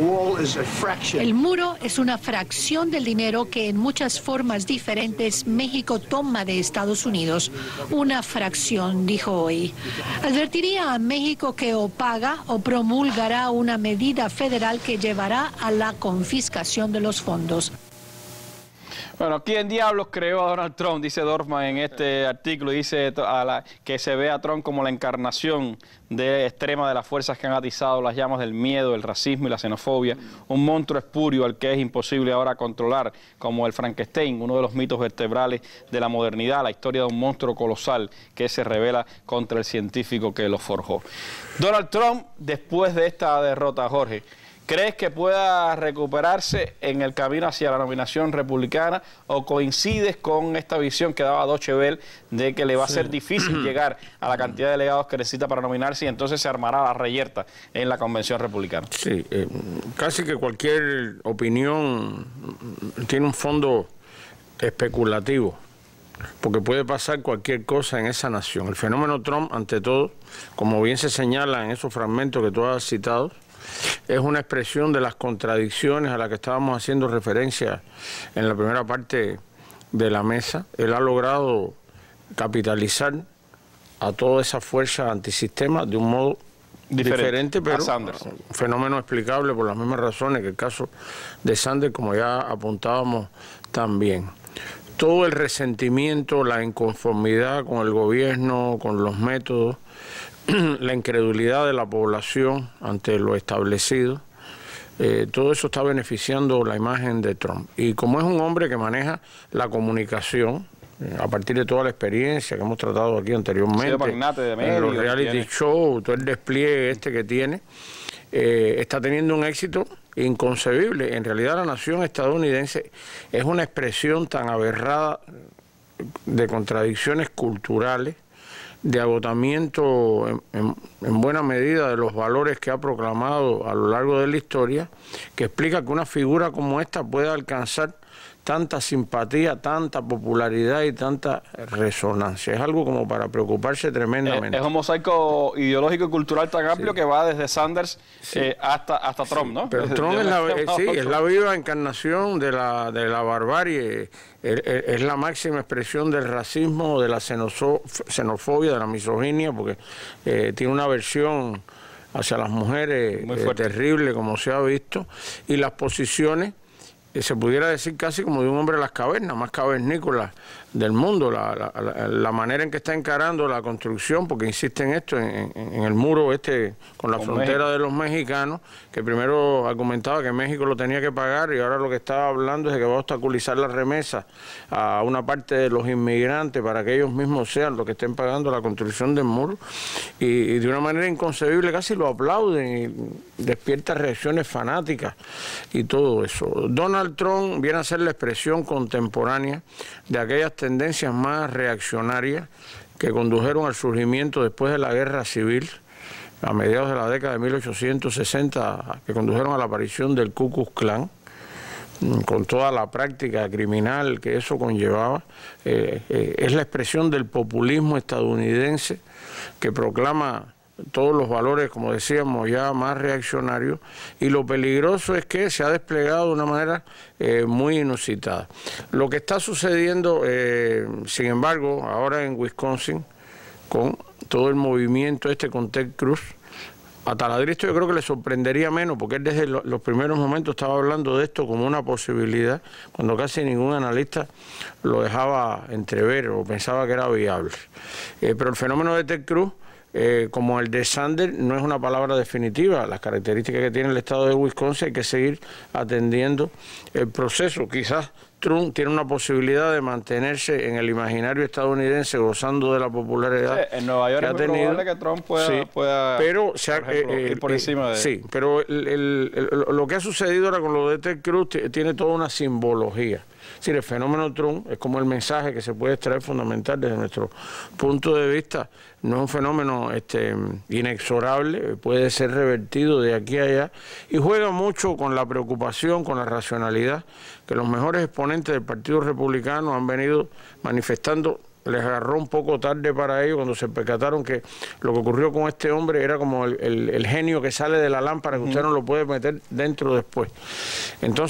El muro es una fracción del dinero que en muchas formas diferentes México toma de Estados Unidos. Una fracción, dijo hoy. Advertiría a México que o paga o promulgará una medida federal que llevará a la confiscación de los fondos. Bueno, ¿quién diablos creó a Donald Trump? Dice Dorfman en este artículo. Dice a la, que se ve a Trump como la encarnación de extrema de las fuerzas que han atizado las llamas del miedo, el racismo y la xenofobia. Un monstruo espurio al que es imposible ahora controlar, como el Frankenstein, uno de los mitos vertebrales de la modernidad, la historia de un monstruo colosal que se revela contra el científico que lo forjó. Donald Trump, después de esta derrota, Jorge, ¿crees que pueda recuperarse en el camino hacia la nominación republicana o coincides con esta visión que daba Deutsche Welle de que le va a ser difícil llegar a la cantidad de delegados que necesita para nominarse y entonces se armará la reyerta en la convención republicana? Sí, eh, casi que cualquier opinión tiene un fondo especulativo, porque puede pasar cualquier cosa en esa nación. El fenómeno Trump, ante todo, como bien se señala en esos fragmentos que tú has citado, es una expresión de las contradicciones a las que estábamos haciendo referencia en la primera parte de la mesa. Él ha logrado capitalizar a toda esa fuerza antisistema de un modo diferente, diferente pero un fenómeno explicable por las mismas razones que el caso de Sanders, como ya apuntábamos también. Todo el resentimiento, la inconformidad con el gobierno, con los métodos, la incredulidad de la población ante lo establecido, eh, todo eso está beneficiando la imagen de Trump. Y como es un hombre que maneja la comunicación, eh, a partir de toda la experiencia que hemos tratado aquí anteriormente, de medio, en los reality shows, todo el despliegue este que tiene, eh, está teniendo un éxito inconcebible. En realidad la nación estadounidense es una expresión tan aberrada de contradicciones culturales, de agotamiento en, en, en buena medida de los valores que ha proclamado a lo largo de la historia, que explica que una figura como esta pueda alcanzar tanta simpatía, tanta popularidad y tanta resonancia. Es algo como para preocuparse tremendamente. Es, es un mosaico ideológico y cultural tan amplio sí. que va desde Sanders sí. eh, hasta, hasta Trump, sí. ¿no? Pero Trump es la, eh, sí, es la viva encarnación de la, de la barbarie, es, es la máxima expresión del racismo, de la xenofobia, de la misoginia, porque eh, tiene una versión hacia las mujeres eh, terrible, como se ha visto, y las posiciones, se pudiera decir casi como de un hombre de las cavernas, más cavernícolas del mundo, la, la, la manera en que está encarando la construcción, porque insiste en esto, en, en el muro este con la con frontera México. de los mexicanos, que primero argumentaba que México lo tenía que pagar y ahora lo que estaba hablando es de que va a obstaculizar la remesa a una parte de los inmigrantes para que ellos mismos sean los que estén pagando la construcción del muro, y, y de una manera inconcebible casi lo aplauden y despierta reacciones fanáticas y todo eso. Donald Trump viene a ser la expresión contemporánea de aquellas tendencias más reaccionarias que condujeron al surgimiento después de la guerra civil a mediados de la década de mil ochocientos sesenta, que condujeron a la aparición del Ku Klux Klan, con toda la práctica criminal que eso conllevaba. Eh, eh, es la expresión del populismo estadounidense que proclama todos los valores, como decíamos, ya más reaccionarios, y lo peligroso es que se ha desplegado de una manera eh, muy inusitada. Lo que está sucediendo, eh, sin embargo, ahora en Wisconsin, con todo el movimiento este con Ted Cruz, a Taladristo yo creo que le sorprendería menos, porque él desde los primeros momentos estaba hablando de esto como una posibilidad, cuando casi ningún analista lo dejaba entrever o pensaba que era viable. Eh, pero el fenómeno de Ted Cruz, Eh, como el de Sanders, no es una palabra definitiva. Las características que tiene el estado de Wisconsin hay que seguir atendiendo el proceso. Quizás Trump tiene una posibilidad de mantenerse en el imaginario estadounidense gozando de la popularidad sí, en Nueva York que es ha tenido. Probable que Trump pueda, sí, pueda pero se ha, por ejemplo, eh, ir por eh, encima de... Sí, pero el, el, el, lo que ha sucedido ahora con lo de Ted Cruz tiene toda una simbología. Es decir, el fenómeno Trump es como el mensaje que se puede extraer fundamental desde nuestro punto de vista. No es un fenómeno este, inexorable, puede ser revertido de aquí a allá, y juega mucho con la preocupación, con la racionalidad que los mejores exponentes del Partido Republicano han venido manifestando. Les agarró un poco tarde para ellos cuando se percataron que lo que ocurrió con este hombre era como el, el, el genio que sale de la lámpara, que usted no lo puede meter dentro después. Entonces,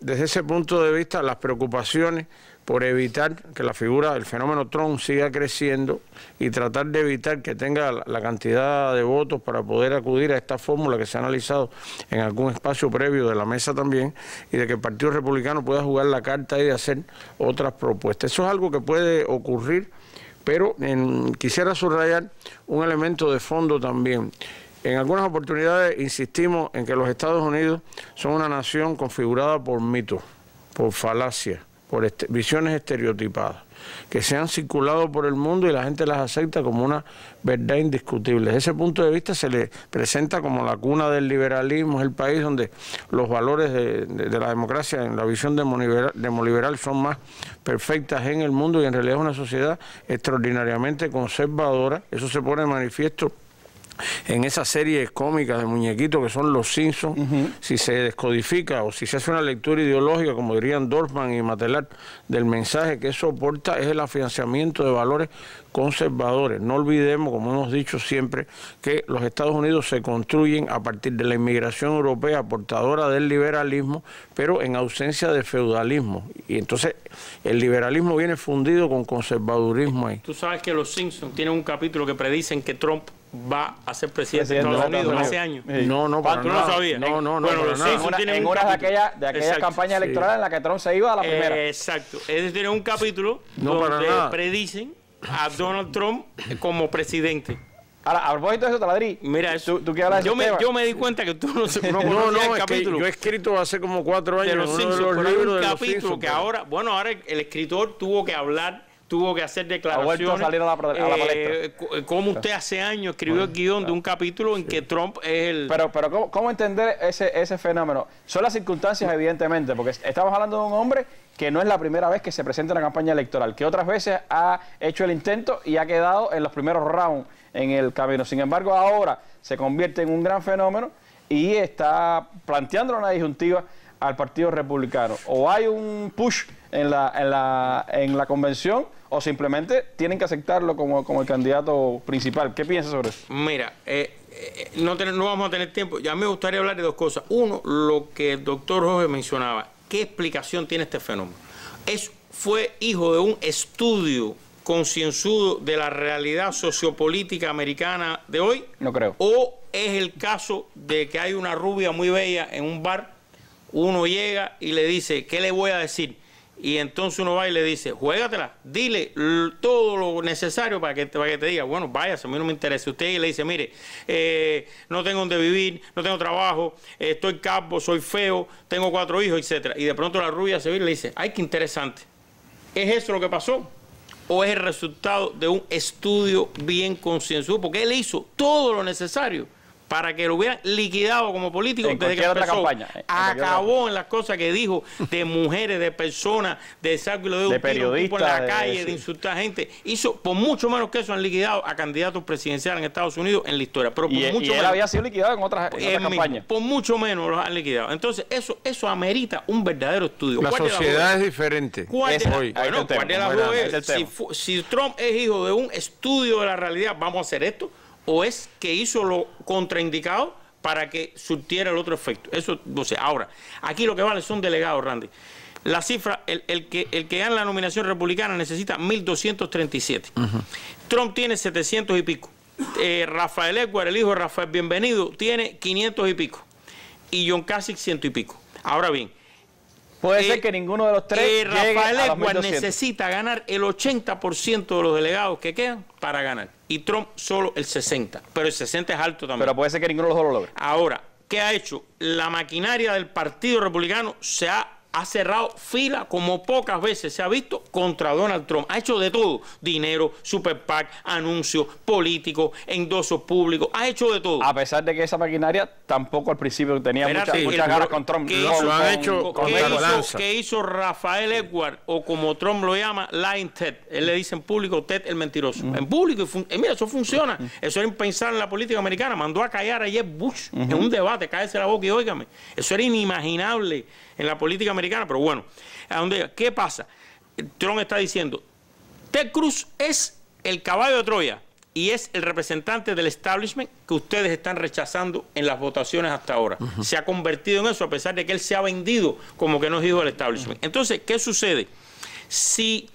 desde ese punto de vista, las preocupaciones por evitar que la figura, el fenómeno Trump siga creciendo y tratar de evitar que tenga la, la cantidad de votos para poder acudir a esta fórmula que se ha analizado en algún espacio previo de la mesa también, y de que el Partido Republicano pueda jugar la carta y de hacer otras propuestas. Eso es algo que puede ocurrir, pero en, quisiera subrayar un elemento de fondo también. En algunas oportunidades insistimos en que los Estados Unidos son una nación configurada por mitos, por falacias, por este, visiones estereotipadas, que se han circulado por el mundo y la gente las acepta como una verdad indiscutible. Desde ese punto de vista se le presenta como la cuna del liberalismo, es el país donde los valores de, de, de la democracia, en la visión demoliberal, demoliberal, son más perfectas en el mundo, y en realidad es una sociedad extraordinariamente conservadora. Eso se pone de manifiesto en esas series cómicas de muñequitos que son los Simpsons. Uh-huh. Si se descodifica o si se hace una lectura ideológica, como dirían Dorfman y Matelar, del mensaje que eso aporta, es el afianzamiento de valores conservadores. No olvidemos, como hemos dicho siempre, que los Estados Unidos se construyen a partir de la inmigración europea portadora del liberalismo, pero en ausencia de feudalismo. Y entonces el liberalismo viene fundido con conservadurismo ahí. Tú sabes que los Simpsons tienen un capítulo que predicen que Trump va a ser presidente de Estados Unidos en ese año. No, no, para ¿Tú nada. no lo sabías? No, no, no. Bueno, los Simpsons tienen en un horas de capítulo. aquella, de aquella Exacto, campaña sí. electoral en la que Trump se iba a la primera. Eh, exacto. Ellos tienen un capítulo No, para donde nada. predicen a Donald Trump como presidente. Ahora, a propósito de eso, Taladrí, Mira, ¿tú, tú qué hablas de yo, ese me, tema? yo me di cuenta que tú no, no, No, conocías no, el es que capítulo yo he escrito hace como cuatro años de los uno Simpsons, de los pero hay libros un de los capítulo Simpsons, que pero- ahora, bueno, ahora el, el escritor tuvo que hablar, tuvo que hacer Ha vuelto declaraciones. a salir a la, a la palestra. eh, co- como usted hace años escribió el guión de un capítulo en que Trump es el... Pero, pero ¿cómo, cómo entender ese, ese fenómeno? Son las circunstancias, evidentemente, porque estamos hablando de un hombre que no es la primera vez que se presenta en una campaña electoral, que otras veces ha hecho el intento y ha quedado en los primeros rounds en el camino. Sin embargo, ahora se convierte en un gran fenómeno y está planteando una disyuntiva al Partido Republicano. O hay un push en la, en la, en la convención, o simplemente tienen que aceptarlo como, como el candidato principal. ¿Qué piensas sobre eso? Mira, eh, eh, no, ten- no vamos a tener tiempo. Ya me gustaría hablar de dos cosas. Uno, lo que el doctor Jorge mencionaba. ¿Qué explicación tiene este fenómeno? Es, fue hijo de un estudio concienzudo de la realidad sociopolítica americana de hoy. No creo. ¿O es el caso de que hay una rubia muy bella en un bar, uno llega y le dice, ¿qué le voy a decir? Y entonces uno va y le dice, juégatela, dile l- todo lo necesario para que, te, para que te diga, bueno, váyase, a mí no me interesa. Usted le dice, mire, eh, no tengo donde vivir, no tengo trabajo, eh, estoy calvo, soy feo, tengo cuatro hijos, etcétera. Y de pronto la rubia se ve y le dice, ay, qué interesante. ¿Es eso lo que pasó? ¿O es el resultado de un estudio bien concienzudo? Porque él hizo todo lo necesario para que lo hubieran liquidado como político En desde que cualquier otra empezó. campaña, en cualquier Acabó en las cosas que dijo de mujeres, de personas, de saco y lo de un De tiro, un tipo en periodistas, la de- calle, de, sí. insultar gente. Hizo, por mucho menos que eso, han liquidado a candidatos presidenciales en Estados Unidos en la historia. Pero por Y, mucho y él menos. había sido liquidado en otras, en Él otras mismo, campañas. por mucho menos los han liquidado. Entonces, eso, eso amerita un verdadero estudio. La ¿Cuál de las sociedad dos? es diferente. ¿Cuál de, Ese- las- ahí está bueno, el tema, ¿cuál de las bueno, dos ese es el es? Si, tema. fu- si Trump es hijo de un estudio de la realidad, ¿vamos a hacer esto? ¿O es que hizo lo contraindicado para que surtiera el otro efecto? Eso, no sé. Ahora, aquí lo que vale son delegados, Randy. La cifra, el, el que, el que gana la nominación republicana necesita mil doscientos treinta y siete. Trump tiene setecientos y pico. Eh, Rafael Edwards, el hijo de Rafael Bienvenido, tiene quinientos y pico. Y John Kasich, ciento y pico. Ahora bien, Puede eh, ser que ninguno de los tres eh, llegue Rafael a los mil Edwards doscientos. necesita ganar el ochenta por ciento de los delegados que quedan para ganar. Y Trump solo el sesenta por ciento. Pero el sesenta por ciento es alto también. Pero puede ser que ninguno de los dos lo logre. Ahora, ¿qué ha hecho? La maquinaria del Partido Republicano se ha, ha cerrado fila como pocas veces se ha visto contra Donald Trump. Ha hecho de todo. Dinero, super PAC, anuncios, políticos, endosos públicos. Ha hecho de todo. A pesar de que esa maquinaria tampoco al principio tenía Espérate, muchas, el muchas pro- ganas con Trump. ¿Qué Con- hizo, lo han con- hecho con- con ¿qué la hizo- balanza. qué hizo Rafael Edwards, o como Trump lo llama, Lying Ted? Él le dice en público, Ted el mentiroso. En público, y fun- eh, mira, eso funciona. Eso era impensable en la política americana. Mandó a callar a Jeb Bush en un debate, cállese la boca y óigame. Eso era inimaginable en la política americana, pero bueno, a donde, ¿qué pasa? Trump está diciendo, Ted Cruz es el caballo de Troya. y es el representante del establishment que ustedes están rechazando en las votaciones hasta ahora. Uh-huh. Se ha convertido en eso a pesar de que él se ha vendido como que no es hijo del establishment. Uh-huh. Entonces, ¿qué sucede? Si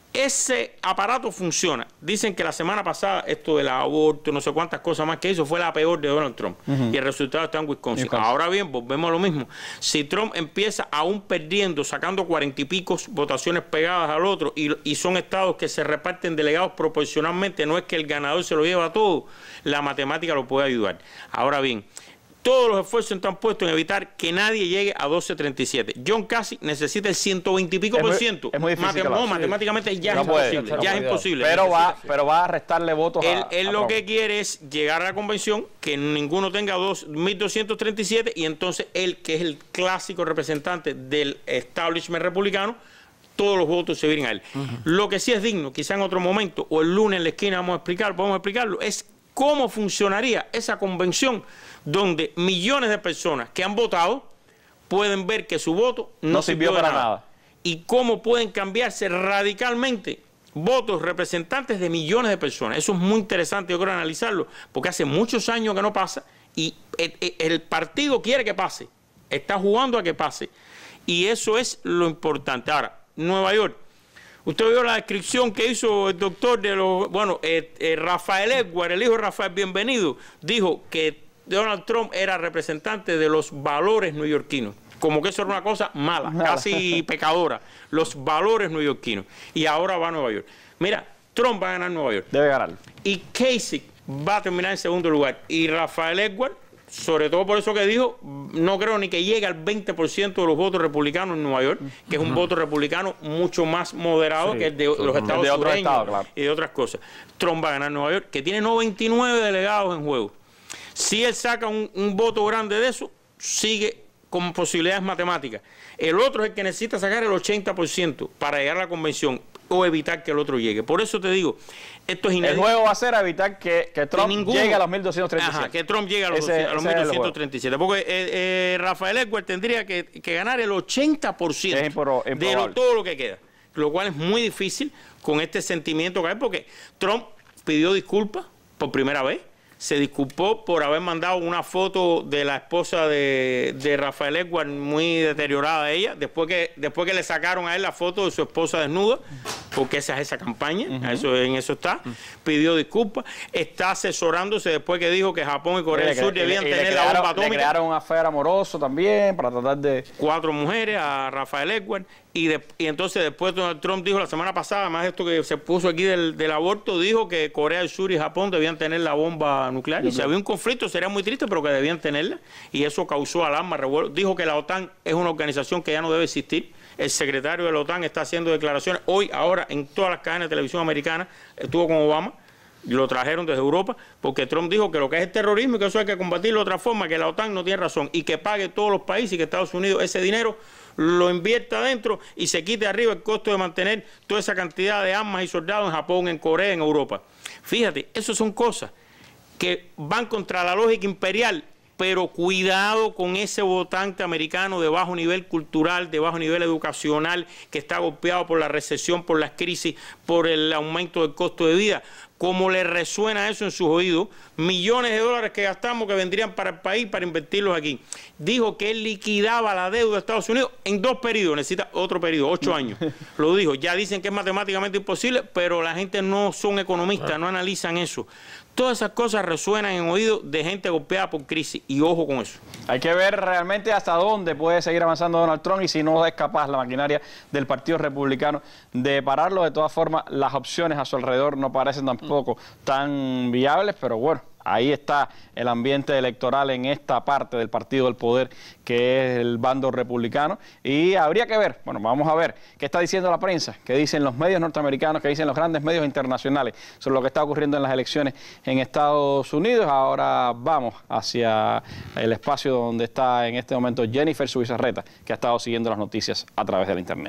ese aparato funciona, dicen que la semana pasada esto del aborto, no sé cuántas cosas más que hizo, fue la peor de Donald Trump. Uh-huh. Y el resultado está en Wisconsin. Wisconsin. Ahora bien, volvemos a lo mismo. Si Trump empieza aún perdiendo, sacando cuarenta y pico votaciones pegadas al otro, y, y son estados que se reparten delegados proporcionalmente, no es que el ganador se lo lleva todo, la matemática lo puede ayudar. Ahora bien, todos los esfuerzos están puestos en evitar que nadie llegue a doce treinta y siete. John Casey necesita el ciento veinte y pico por ciento. Es muy difícil. Matem no, matemáticamente ya no es puede, imposible. No ya es imposible. Pero va, pero va a restarle votos él, a Él a lo Trump. que quiere es llegar a la convención, que ninguno tenga mil doscientos treinta y siete, y entonces él, que es el clásico representante del establishment republicano, todos los votos se vienen a él. Uh-huh. Lo que sí es digno, quizá en otro momento, o el lunes en la esquina vamos a explicar, vamos a explicarlo, es cómo funcionaría esa convención donde millones de personas que han votado pueden ver que su voto no, no sirvió para nada. nada. Y cómo pueden cambiarse radicalmente votos representantes de millones de personas. Eso es muy interesante, yo creo, analizarlo, porque hace muchos años que no pasa y el, el partido quiere que pase, está jugando a que pase. Y eso es lo importante. Ahora, Nueva York. Usted vio la descripción que hizo el doctor de los... Bueno, eh, eh, Rafael Edwards, el hijo de Rafael Bienvenido, dijo que Donald Trump era representante de los valores neoyorquinos. Como que eso era una cosa mala, casi pecadora. Los valores neoyorquinos. Y ahora va a Nueva York. Mira, Trump va a ganar Nueva York. Debe ganar. Y Kasich va a terminar en segundo lugar. Y Rafael Edwards, sobre todo por eso que dijo, no creo ni que llegue al veinte por ciento de los votos republicanos en Nueva York, que es un uh-huh. voto republicano mucho más moderado sí, que el de los uh-huh. estados de sureños estado, claro. y de otras cosas. Trump va a ganar Nueva York, que tiene noventa y nueve delegados en juego. Si él saca un, un voto grande de eso, sigue con posibilidades matemáticas. El otro es el que necesita sacar el ochenta por ciento para llegar a la convención o evitar que el otro llegue. Por eso te digo, esto es inédito. El juego va a ser evitar que, que Trump ninguno, llegue a los mil doscientos treinta y siete. Ajá, que Trump llegue a los, ese, a los mil doscientos treinta y siete. Porque eh, eh, Rafael Edwards tendría que, que ganar el ochenta por ciento de lo, todo lo que queda. Lo cual es muy difícil con este sentimiento que hay, porque Trump pidió disculpas por primera vez. Se disculpó por haber mandado una foto de la esposa de, de Rafael Edwards muy deteriorada a ella, después que, después que le sacaron a él la foto de su esposa desnuda, porque esa es esa campaña, uh-huh. eso, en eso está, pidió disculpas, está asesorándose después que dijo que Japón y Corea del Sur debían y, y tener crearon, la bomba atómica. Le crearon un affair amoroso también para tratar de... Cuatro mujeres a Rafael Edwards. Y, de, y entonces después Donald Trump dijo la semana pasada, además de esto que se puso aquí del, del aborto, dijo que Corea del Sur y Japón debían tener la bomba nuclear. Y si había un conflicto sería muy triste, pero que debían tenerla. Y eso causó alarma, revuelo. Dijo que la OTAN es una organización que ya no debe existir. El secretario de la OTAN está haciendo declaraciones hoy, ahora, en todas las cadenas de televisión americanas. Estuvo con Obama. Lo trajeron desde Europa, porque Trump dijo que lo que es el terrorismo y que eso hay que combatirlo de otra forma, que la OTAN no tiene razón y que pague todos los países y que Estados Unidos ese dinero lo invierta adentro y se quite arriba el costo de mantener toda esa cantidad de armas y soldados en Japón, en Corea, en Europa. Fíjate, eso son cosas que van contra la lógica imperial, pero cuidado con ese votante americano de bajo nivel cultural, de bajo nivel educacional, que está golpeado por la recesión, por las crisis, por el aumento del costo de vida. Cómo le resuena eso en sus oídos, millones de dólares que gastamos que vendrían para el país para invertirlos aquí. Dijo que él liquidaba la deuda de Estados Unidos en dos periodos, necesita otro periodo, ocho años. Lo dijo, ya dicen que es matemáticamente imposible, pero la gente no son economistas, no analizan eso. Todas esas cosas resuenan en oídos de gente golpeada por crisis, y ojo con eso. Hay que ver realmente hasta dónde puede seguir avanzando Donald Trump y si no es capaz la maquinaria del Partido Republicano de pararlo. De todas formas, las opciones a su alrededor no parecen tampoco tan viables, pero bueno, ahí está el ambiente electoral en esta parte del partido del poder, que es el bando republicano. Y habría que ver, bueno, vamos a ver qué está diciendo la prensa, qué dicen los medios norteamericanos, qué dicen los grandes medios internacionales sobre lo que está ocurriendo en las elecciones en Estados Unidos. Ahora vamos hacia el espacio donde está en este momento Jennifer Zubizarreta, que ha estado siguiendo las noticias a través de la internet.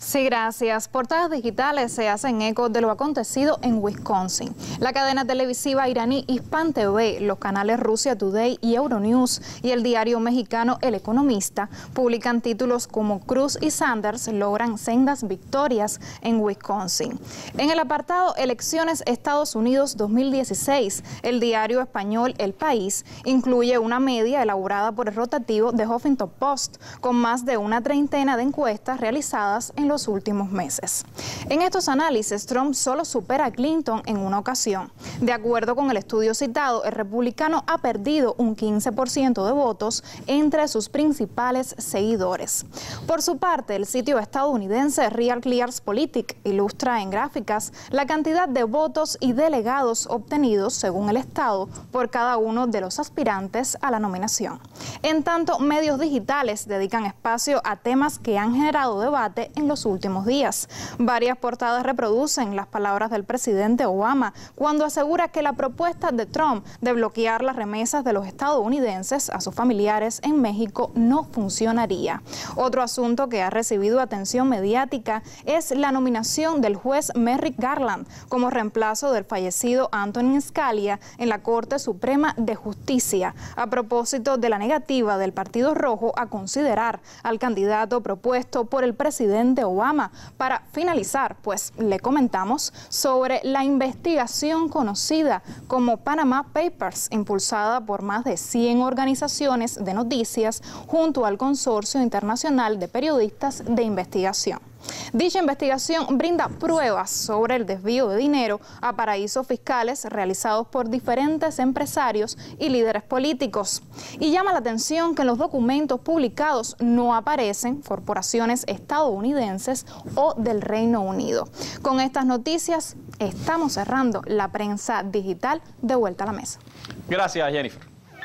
Sí, gracias. Portadas digitales se hacen eco de lo acontecido en Wisconsin. La cadena televisiva iraní Hispan T V, los canales Russia Today y Euronews y el diario mexicano El Economista publican títulos como Cruz y Sanders logran sendas victorias en Wisconsin. En el apartado Elecciones Estados Unidos dos mil dieciséis, el diario español El País incluye una media elaborada por el rotativo de Huffington Post con más de una treintena de encuestas realizadas en los últimos meses. En estos análisis, Trump solo supera a Clinton en una ocasión. De acuerdo con el estudio citado, el republicano ha perdido un quince por ciento de votos entre sus principales seguidores. Por su parte, el sitio estadounidense Real Clears Politics ilustra en gráficas la cantidad de votos y delegados obtenidos según el estado por cada uno de los aspirantes a la nominación. En tanto, medios digitales dedican espacio a temas que han generado debate en los últimos días. Varias portadas reproducen las palabras del presidente Obama cuando asegura que la propuesta de Trump de bloquear las remesas de los estadounidenses a sus familiares en México no funcionaría. Otro asunto que ha recibido atención mediática es la nominación del juez Merrick Garland como reemplazo del fallecido Antonin Scalia en la Corte Suprema de Justicia, a propósito de la negativa del Partido Rojo a considerar al candidato propuesto por el presidente Obama. Para finalizar, pues le comentamos sobre la investigación conocida como Panama Papers, impulsada por más de cien organizaciones de noticias junto al Consorcio Internacional de Periodistas de Investigación. Dicha investigación brinda pruebas sobre el desvío de dinero a paraísos fiscales realizados por diferentes empresarios y líderes políticos. Y llama la atención que en los documentos publicados no aparecen corporaciones estadounidenses o del Reino Unido. Con estas noticias estamos cerrando la prensa digital de Vuelta a la Mesa. Gracias, Jennifer.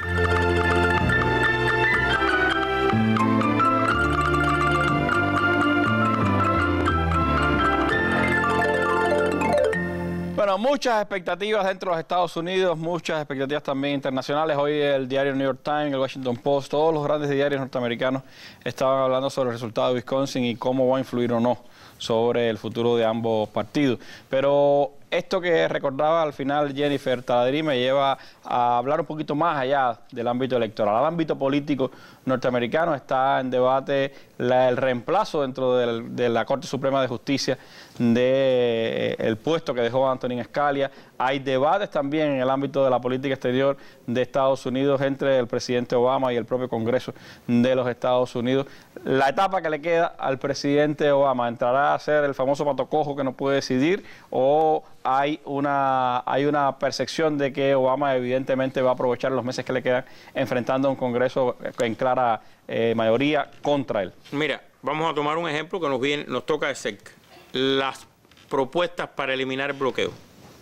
Bueno, muchas expectativas dentro de los Estados Unidos, muchas expectativas también internacionales. Hoy el diario New York Times, el Washington Post, todos los grandes diarios norteamericanos estaban hablando sobre el resultado de Wisconsin y cómo va a influir o no sobre el futuro de ambos partidos. Pero esto que recordaba al final Jennifer Taladrí me lleva a hablar un poquito más allá del ámbito electoral. Al ámbito político norteamericano está en debate la, el reemplazo dentro del, de la Corte Suprema de Justicia del de, puesto que dejó Antonin Scalia. Hay debates también en el ámbito de la política exterior de Estados Unidos entre el presidente Obama y el propio Congreso de los Estados Unidos. La etapa que le queda al presidente Obama, ¿entrará a ser el famoso pato cojo que no puede decidir o hay una, hay una percepción de que Obama evidentemente va a aprovechar los meses que le quedan enfrentando a un Congreso en clara eh, mayoría contra él? Mira, vamos a tomar un ejemplo que nos, viene, nos toca de cerca. Las propuestas para eliminar el bloqueo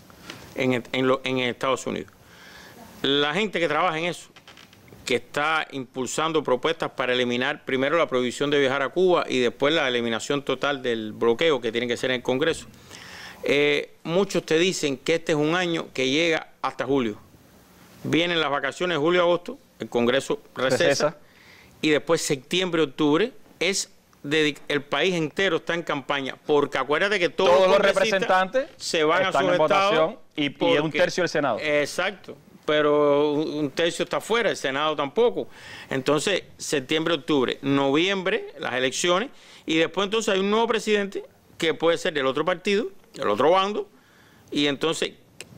en, en, lo, en Estados Unidos. La gente que trabaja en eso, que está impulsando propuestas para eliminar primero la prohibición de viajar a Cuba y después la eliminación total del bloqueo que tiene que ser en el Congreso. Eh, muchos te dicen que este es un año que llega hasta julio. Vienen las vacaciones de julio-agosto, el Congreso recesa, recesa y después septiembre, octubre es de, el país entero está en campaña, porque acuérdate que todos, todos los representantes se van están a su en votación y, porque, y un tercio del Senado. Exacto, pero un tercio está fuera, el Senado tampoco. Entonces, septiembre, octubre, noviembre, las elecciones, y después entonces hay un nuevo presidente que puede ser del otro partido, del otro bando, y entonces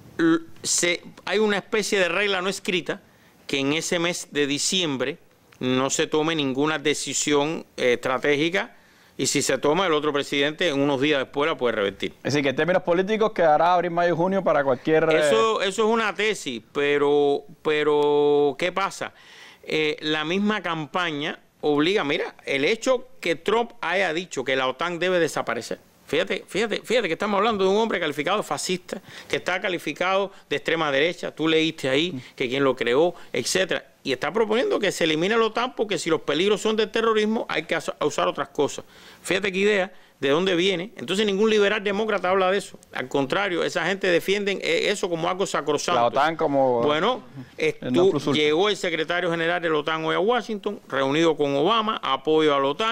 se, hay una especie de regla no escrita que en ese mes de diciembre no se tome ninguna decisión eh, estratégica, y si se toma, el otro presidente en unos días después la puede revertir. Es decir, que en términos políticos quedará abril, mayo y junio para cualquier... Eso, eso es una tesis, pero, pero ¿qué pasa? Eh, la misma campaña obliga, mira, el hecho que Trump haya dicho que la OTAN debe desaparecer. Fíjate, fíjate, fíjate que estamos hablando de un hombre calificado fascista, que está calificado de extrema derecha, tú leíste ahí que quien lo creó, etcétera, y está proponiendo que se elimine la OTAN porque si los peligros son del terrorismo hay que usar otras cosas. Fíjate qué idea, de dónde viene. Entonces ningún liberal demócrata habla de eso. Al contrario, esa gente defiende eso como algo sacrosanto. La OTAN como... Bueno, tú, llegó el secretario general de la OTAN hoy a Washington, reunido con Obama, apoyo a la OTAN,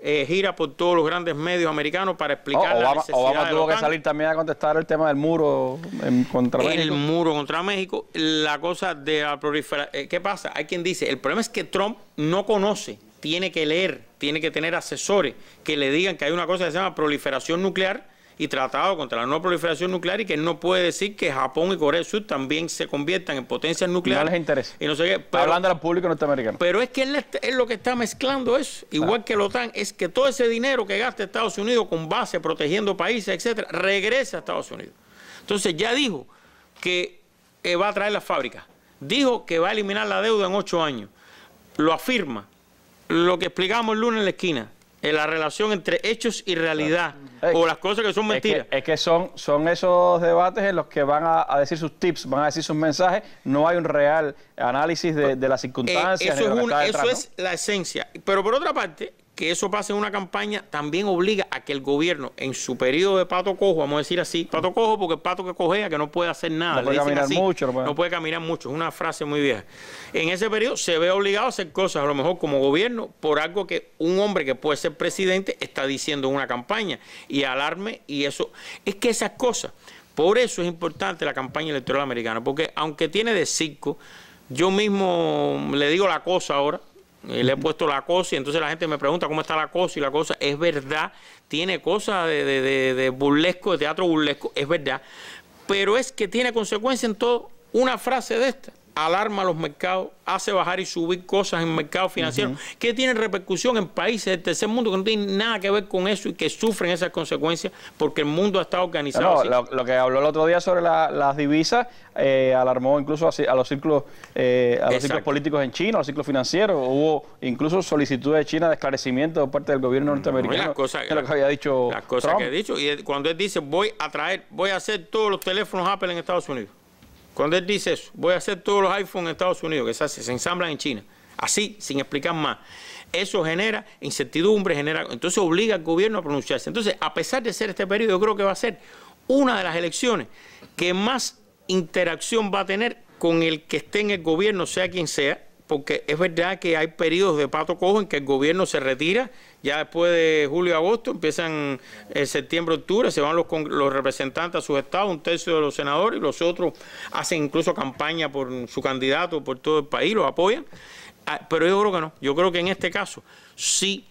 eh, gira por todos los grandes medios americanos para explicar oh, la Obama, necesidad Obama de tuvo la que salir también a contestar el tema del muro en, contra el México. El muro contra México, la cosa de la proliferación. ¿Qué pasa? Hay quien dice, el problema es que Trump no conoce, tiene que leer, tiene que tener asesores que le digan que hay una cosa que se llama proliferación nuclear y tratado contra la no proliferación nuclear, y que él no puede decir que Japón y Corea del Sur también se conviertan en potencias nucleares. No les interesa. Y no sé qué, pero, hablando al público norteamericano. Pero es que él es lo que está mezclando eso, igual ah. que la OTAN, es que todo ese dinero que gasta Estados Unidos con base, protegiendo países, etcétera, regresa a Estados Unidos. Entonces ya dijo que eh, va a traer las fábricas, dijo que va a eliminar la deuda en ocho años, lo afirma. Lo que explicamos el lunes en la esquina, en la relación entre hechos y realidad, claro. o las cosas que son mentiras. Es que, es que son, son esos debates en los que van a, a decir sus tips, van a decir sus mensajes, no hay un real análisis de, de las circunstancias. Eh, eso es, es, una, detrás, eso ¿no? es la esencia. Pero por otra parte, que eso pase en una campaña también obliga a que el gobierno, en su periodo de pato cojo, vamos a decir así, pato cojo porque el pato que cojea, que no puede hacer nada, no puede caminar así, mucho, no puede. no puede caminar mucho, es una frase muy vieja. En ese periodo se ve obligado a hacer cosas, a lo mejor como gobierno, por algo que un hombre que puede ser presidente está diciendo en una campaña, y alarme, y eso, es que esas cosas, por eso es importante la campaña electoral americana, porque aunque tiene de circo, yo mismo le digo la cosa ahora, y le he puesto la cosa, y entonces la gente me pregunta cómo está la cosa, y la cosa es verdad, tiene cosas de, de, de, de burlesco, de teatro burlesco, es verdad, pero es que tiene consecuencia en todo. Una frase de esta alarma a los mercados, hace bajar y subir cosas en mercados financieros, uh-huh. que tienen repercusión en países del tercer mundo que no tienen nada que ver con eso y que sufren esas consecuencias porque el mundo ha estado organizado. No, no, lo, lo que habló el otro día sobre la, las divisas eh, alarmó incluso a, a los ciclos eh, a los ciclos políticos en China, a los ciclos financieros. Hubo incluso solicitudes de China de esclarecimiento por parte del gobierno norteamericano. No, las cosas, que lo que había dicho las cosas Trump. que he dicho. Y cuando él dice, voy a traer, voy a hacer todos los teléfonos Apple en Estados Unidos. Cuando él dice eso, voy a hacer todos los iPhones en Estados Unidos, que se, hace, se ensamblan en China, así, sin explicar más. Eso genera incertidumbre, genera, entonces obliga al gobierno a pronunciarse. Entonces, a pesar de ser este periodo, yo creo que va a ser una de las elecciones que más interacción va a tener con el que esté en el gobierno, sea quien sea, porque es verdad que hay periodos de pato cojo en que el gobierno se retira, ya después de julio y agosto, empiezan en septiembre, octubre, se van los, los representantes a sus estados, un tercio de los senadores, y los otros hacen incluso campaña por su candidato, por todo el país, los apoyan. Pero yo creo que no, yo creo que en este caso sí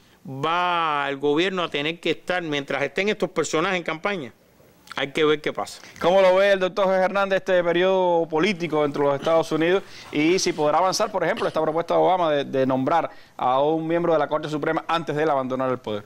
va el gobierno a tener que estar, mientras estén estos personajes en campaña, hay que ver qué pasa. ¿Cómo lo ve el doctor Jorge Hernández este periodo político dentro de los Estados Unidos? Y si podrá avanzar, por ejemplo, esta propuesta de Obama de, de nombrar a un miembro de la Corte Suprema antes de él abandonar el poder.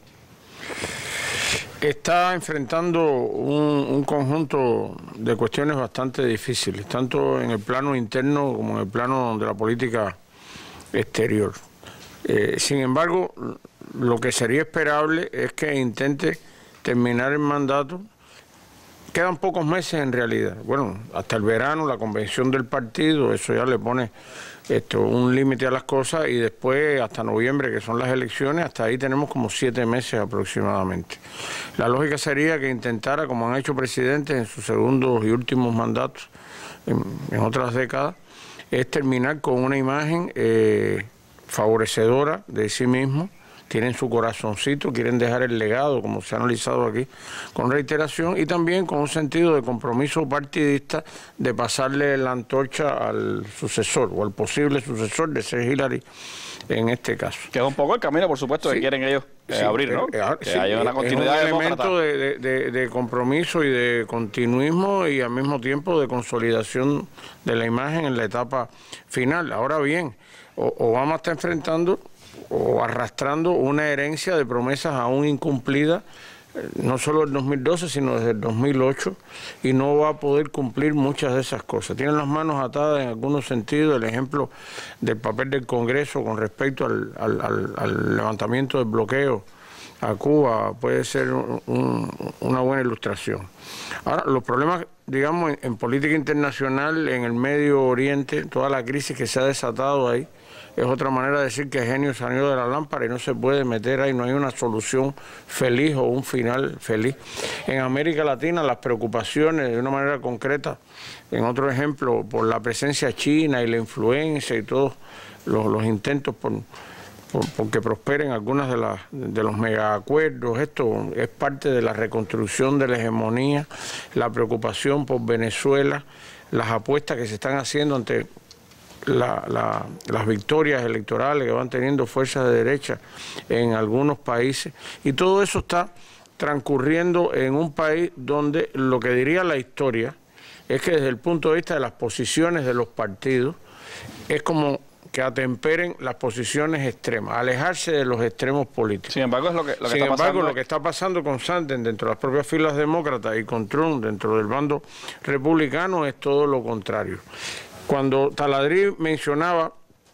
Está enfrentando un, un conjunto de cuestiones bastante difíciles, tanto en el plano interno como en el plano de la política exterior. Eh, sin embargo, lo que sería esperable es que intente terminar el mandato. Quedan pocos meses en realidad. Bueno, hasta el verano, la convención del partido, eso ya le pone esto, un límite a las cosas, y después hasta noviembre, que son las elecciones, hasta ahí tenemos como siete meses aproximadamente. La lógica sería que intentara, como han hecho presidentes en sus segundos y últimos mandatos, en, en otras décadas, es terminar con una imagen eh, favorecedora de sí mismo. Tienen su corazoncito, quieren dejar el legado, como se ha analizado aquí, con reiteración, y también con un sentido de compromiso partidista de pasarle la antorcha al sucesor, o al posible sucesor de ser Hillary en este caso. Que es un poco el camino, por supuesto, sí, que quieren ellos eh, sí, abrir, ¿no? Eh, eh, que sí, haya una continuidad. Es un elemento de, de, de, de compromiso y de continuismo, y al mismo tiempo de consolidación de la imagen en la etapa final. Ahora bien, Obama está enfrentando o arrastrando una herencia de promesas aún incumplidas, no solo del dos mil doce, sino desde el dos mil ocho, y no va a poder cumplir muchas de esas cosas. Tienen las manos atadas en algunos sentidos. El ejemplo del papel del Congreso con respecto al, al, al, al levantamiento del bloqueo a Cuba puede ser un, un, una buena ilustración. Ahora, los problemas, digamos, en, en política internacional, en el Medio Oriente, toda la crisis que se ha desatado ahí, es otra manera de decir que el genio salió de la lámpara y no se puede meter ahí, no hay una solución feliz o un final feliz. En América Latina las preocupaciones de una manera concreta, en otro ejemplo, por la presencia china y la influencia y todos los, los intentos por, por, porque prosperen algunas de, las, de los megaacuerdos. Esto es parte de la reconstrucción de la hegemonía, la preocupación por Venezuela, las apuestas que se están haciendo ante La, la, las victorias electorales que van teniendo fuerzas de derecha en algunos países, y todo eso está transcurriendo en un país donde lo que diría la historia es que desde el punto de vista de las posiciones de los partidos es como que atemperen las posiciones extremas, alejarse de los extremos políticos. Sin embargo, es lo que, lo que Sin está embargo, pasando... lo que está pasando con Sanders dentro de las propias filas demócratas y con Trump dentro del bando republicano es todo lo contrario. Cuando Taladrí mencionaba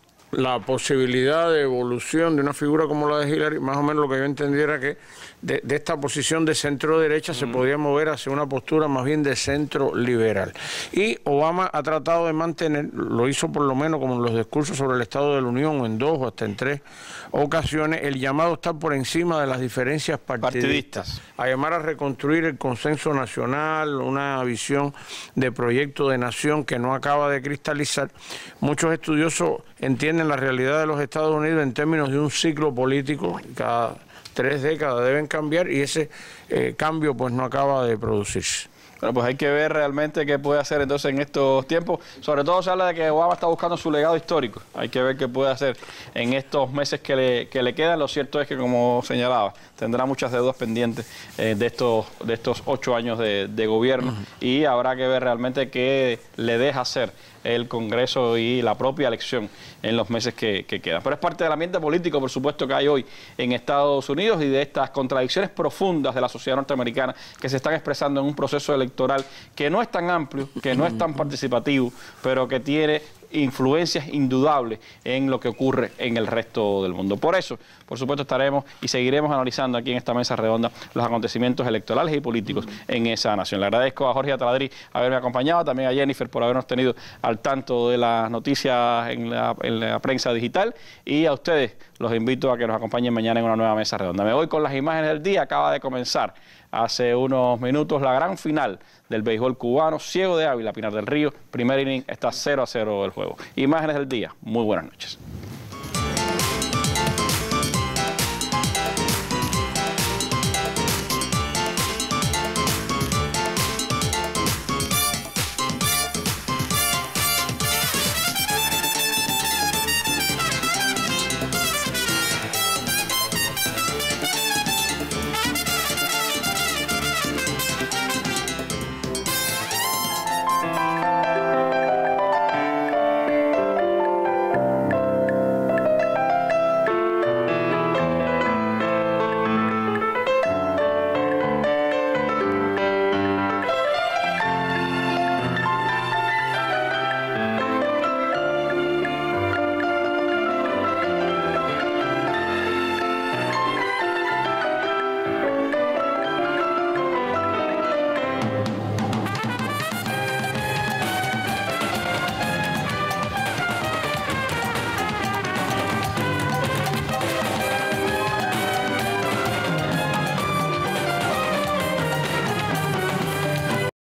la posibilidad de evolución de una figura como la de Hillary, más o menos lo que yo entendía era que de, de esta posición de centro-derecha mm. se podía mover hacia una postura más bien de centro-liberal. Y Obama ha tratado de mantener, lo hizo por lo menos como en los discursos sobre el Estado de la Unión, en dos o hasta en tres ocasiones, el llamado a estar por encima de las diferencias partidistas, partidistas, a llamar a reconstruir el consenso nacional, una visión de proyecto de nación que no acaba de cristalizar. Muchos estudiosos entienden la realidad de los Estados Unidos en términos de un ciclo político, cada tres décadas deben cambiar, y ese eh, cambio pues no acaba de producirse. Bueno, pues hay que ver realmente qué puede hacer entonces en estos tiempos. Sobre todo se habla de que Obama está buscando su legado histórico. Hay que ver qué puede hacer en estos meses que le, que le quedan. Lo cierto es que, como señalaba, tendrá muchas deudas pendientes eh, de, estos, de estos ocho años de, de gobierno, uh-huh. y habrá que ver realmente qué le deja hacer el Congreso y la propia elección en los meses que, que quedan. Pero es parte del ambiente político, por supuesto, que hay hoy en Estados Unidos, y de estas contradicciones profundas de la sociedad norteamericana que se están expresando en un proceso electoral que no es tan amplio, que no es tan participativo, pero que tiene influencias indudables en lo que ocurre en el resto del mundo. Por eso, por supuesto, estaremos y seguiremos analizando aquí en esta mesa redonda los acontecimientos electorales y políticos en esa nación. Le agradezco a Jorge Taladrí haberme acompañado, también a Jennifer por habernos tenido al tanto de las noticias en la, en la prensa digital, y a ustedes los invito a que nos acompañen mañana en una nueva mesa redonda. Me voy con las imágenes del día. Acaba de comenzar hace unos minutos la gran final del béisbol cubano. Ciego de Ávila, Pinar del Río, primer inning, está cero a cero el juego. Imágenes del día. Muy buenas noches.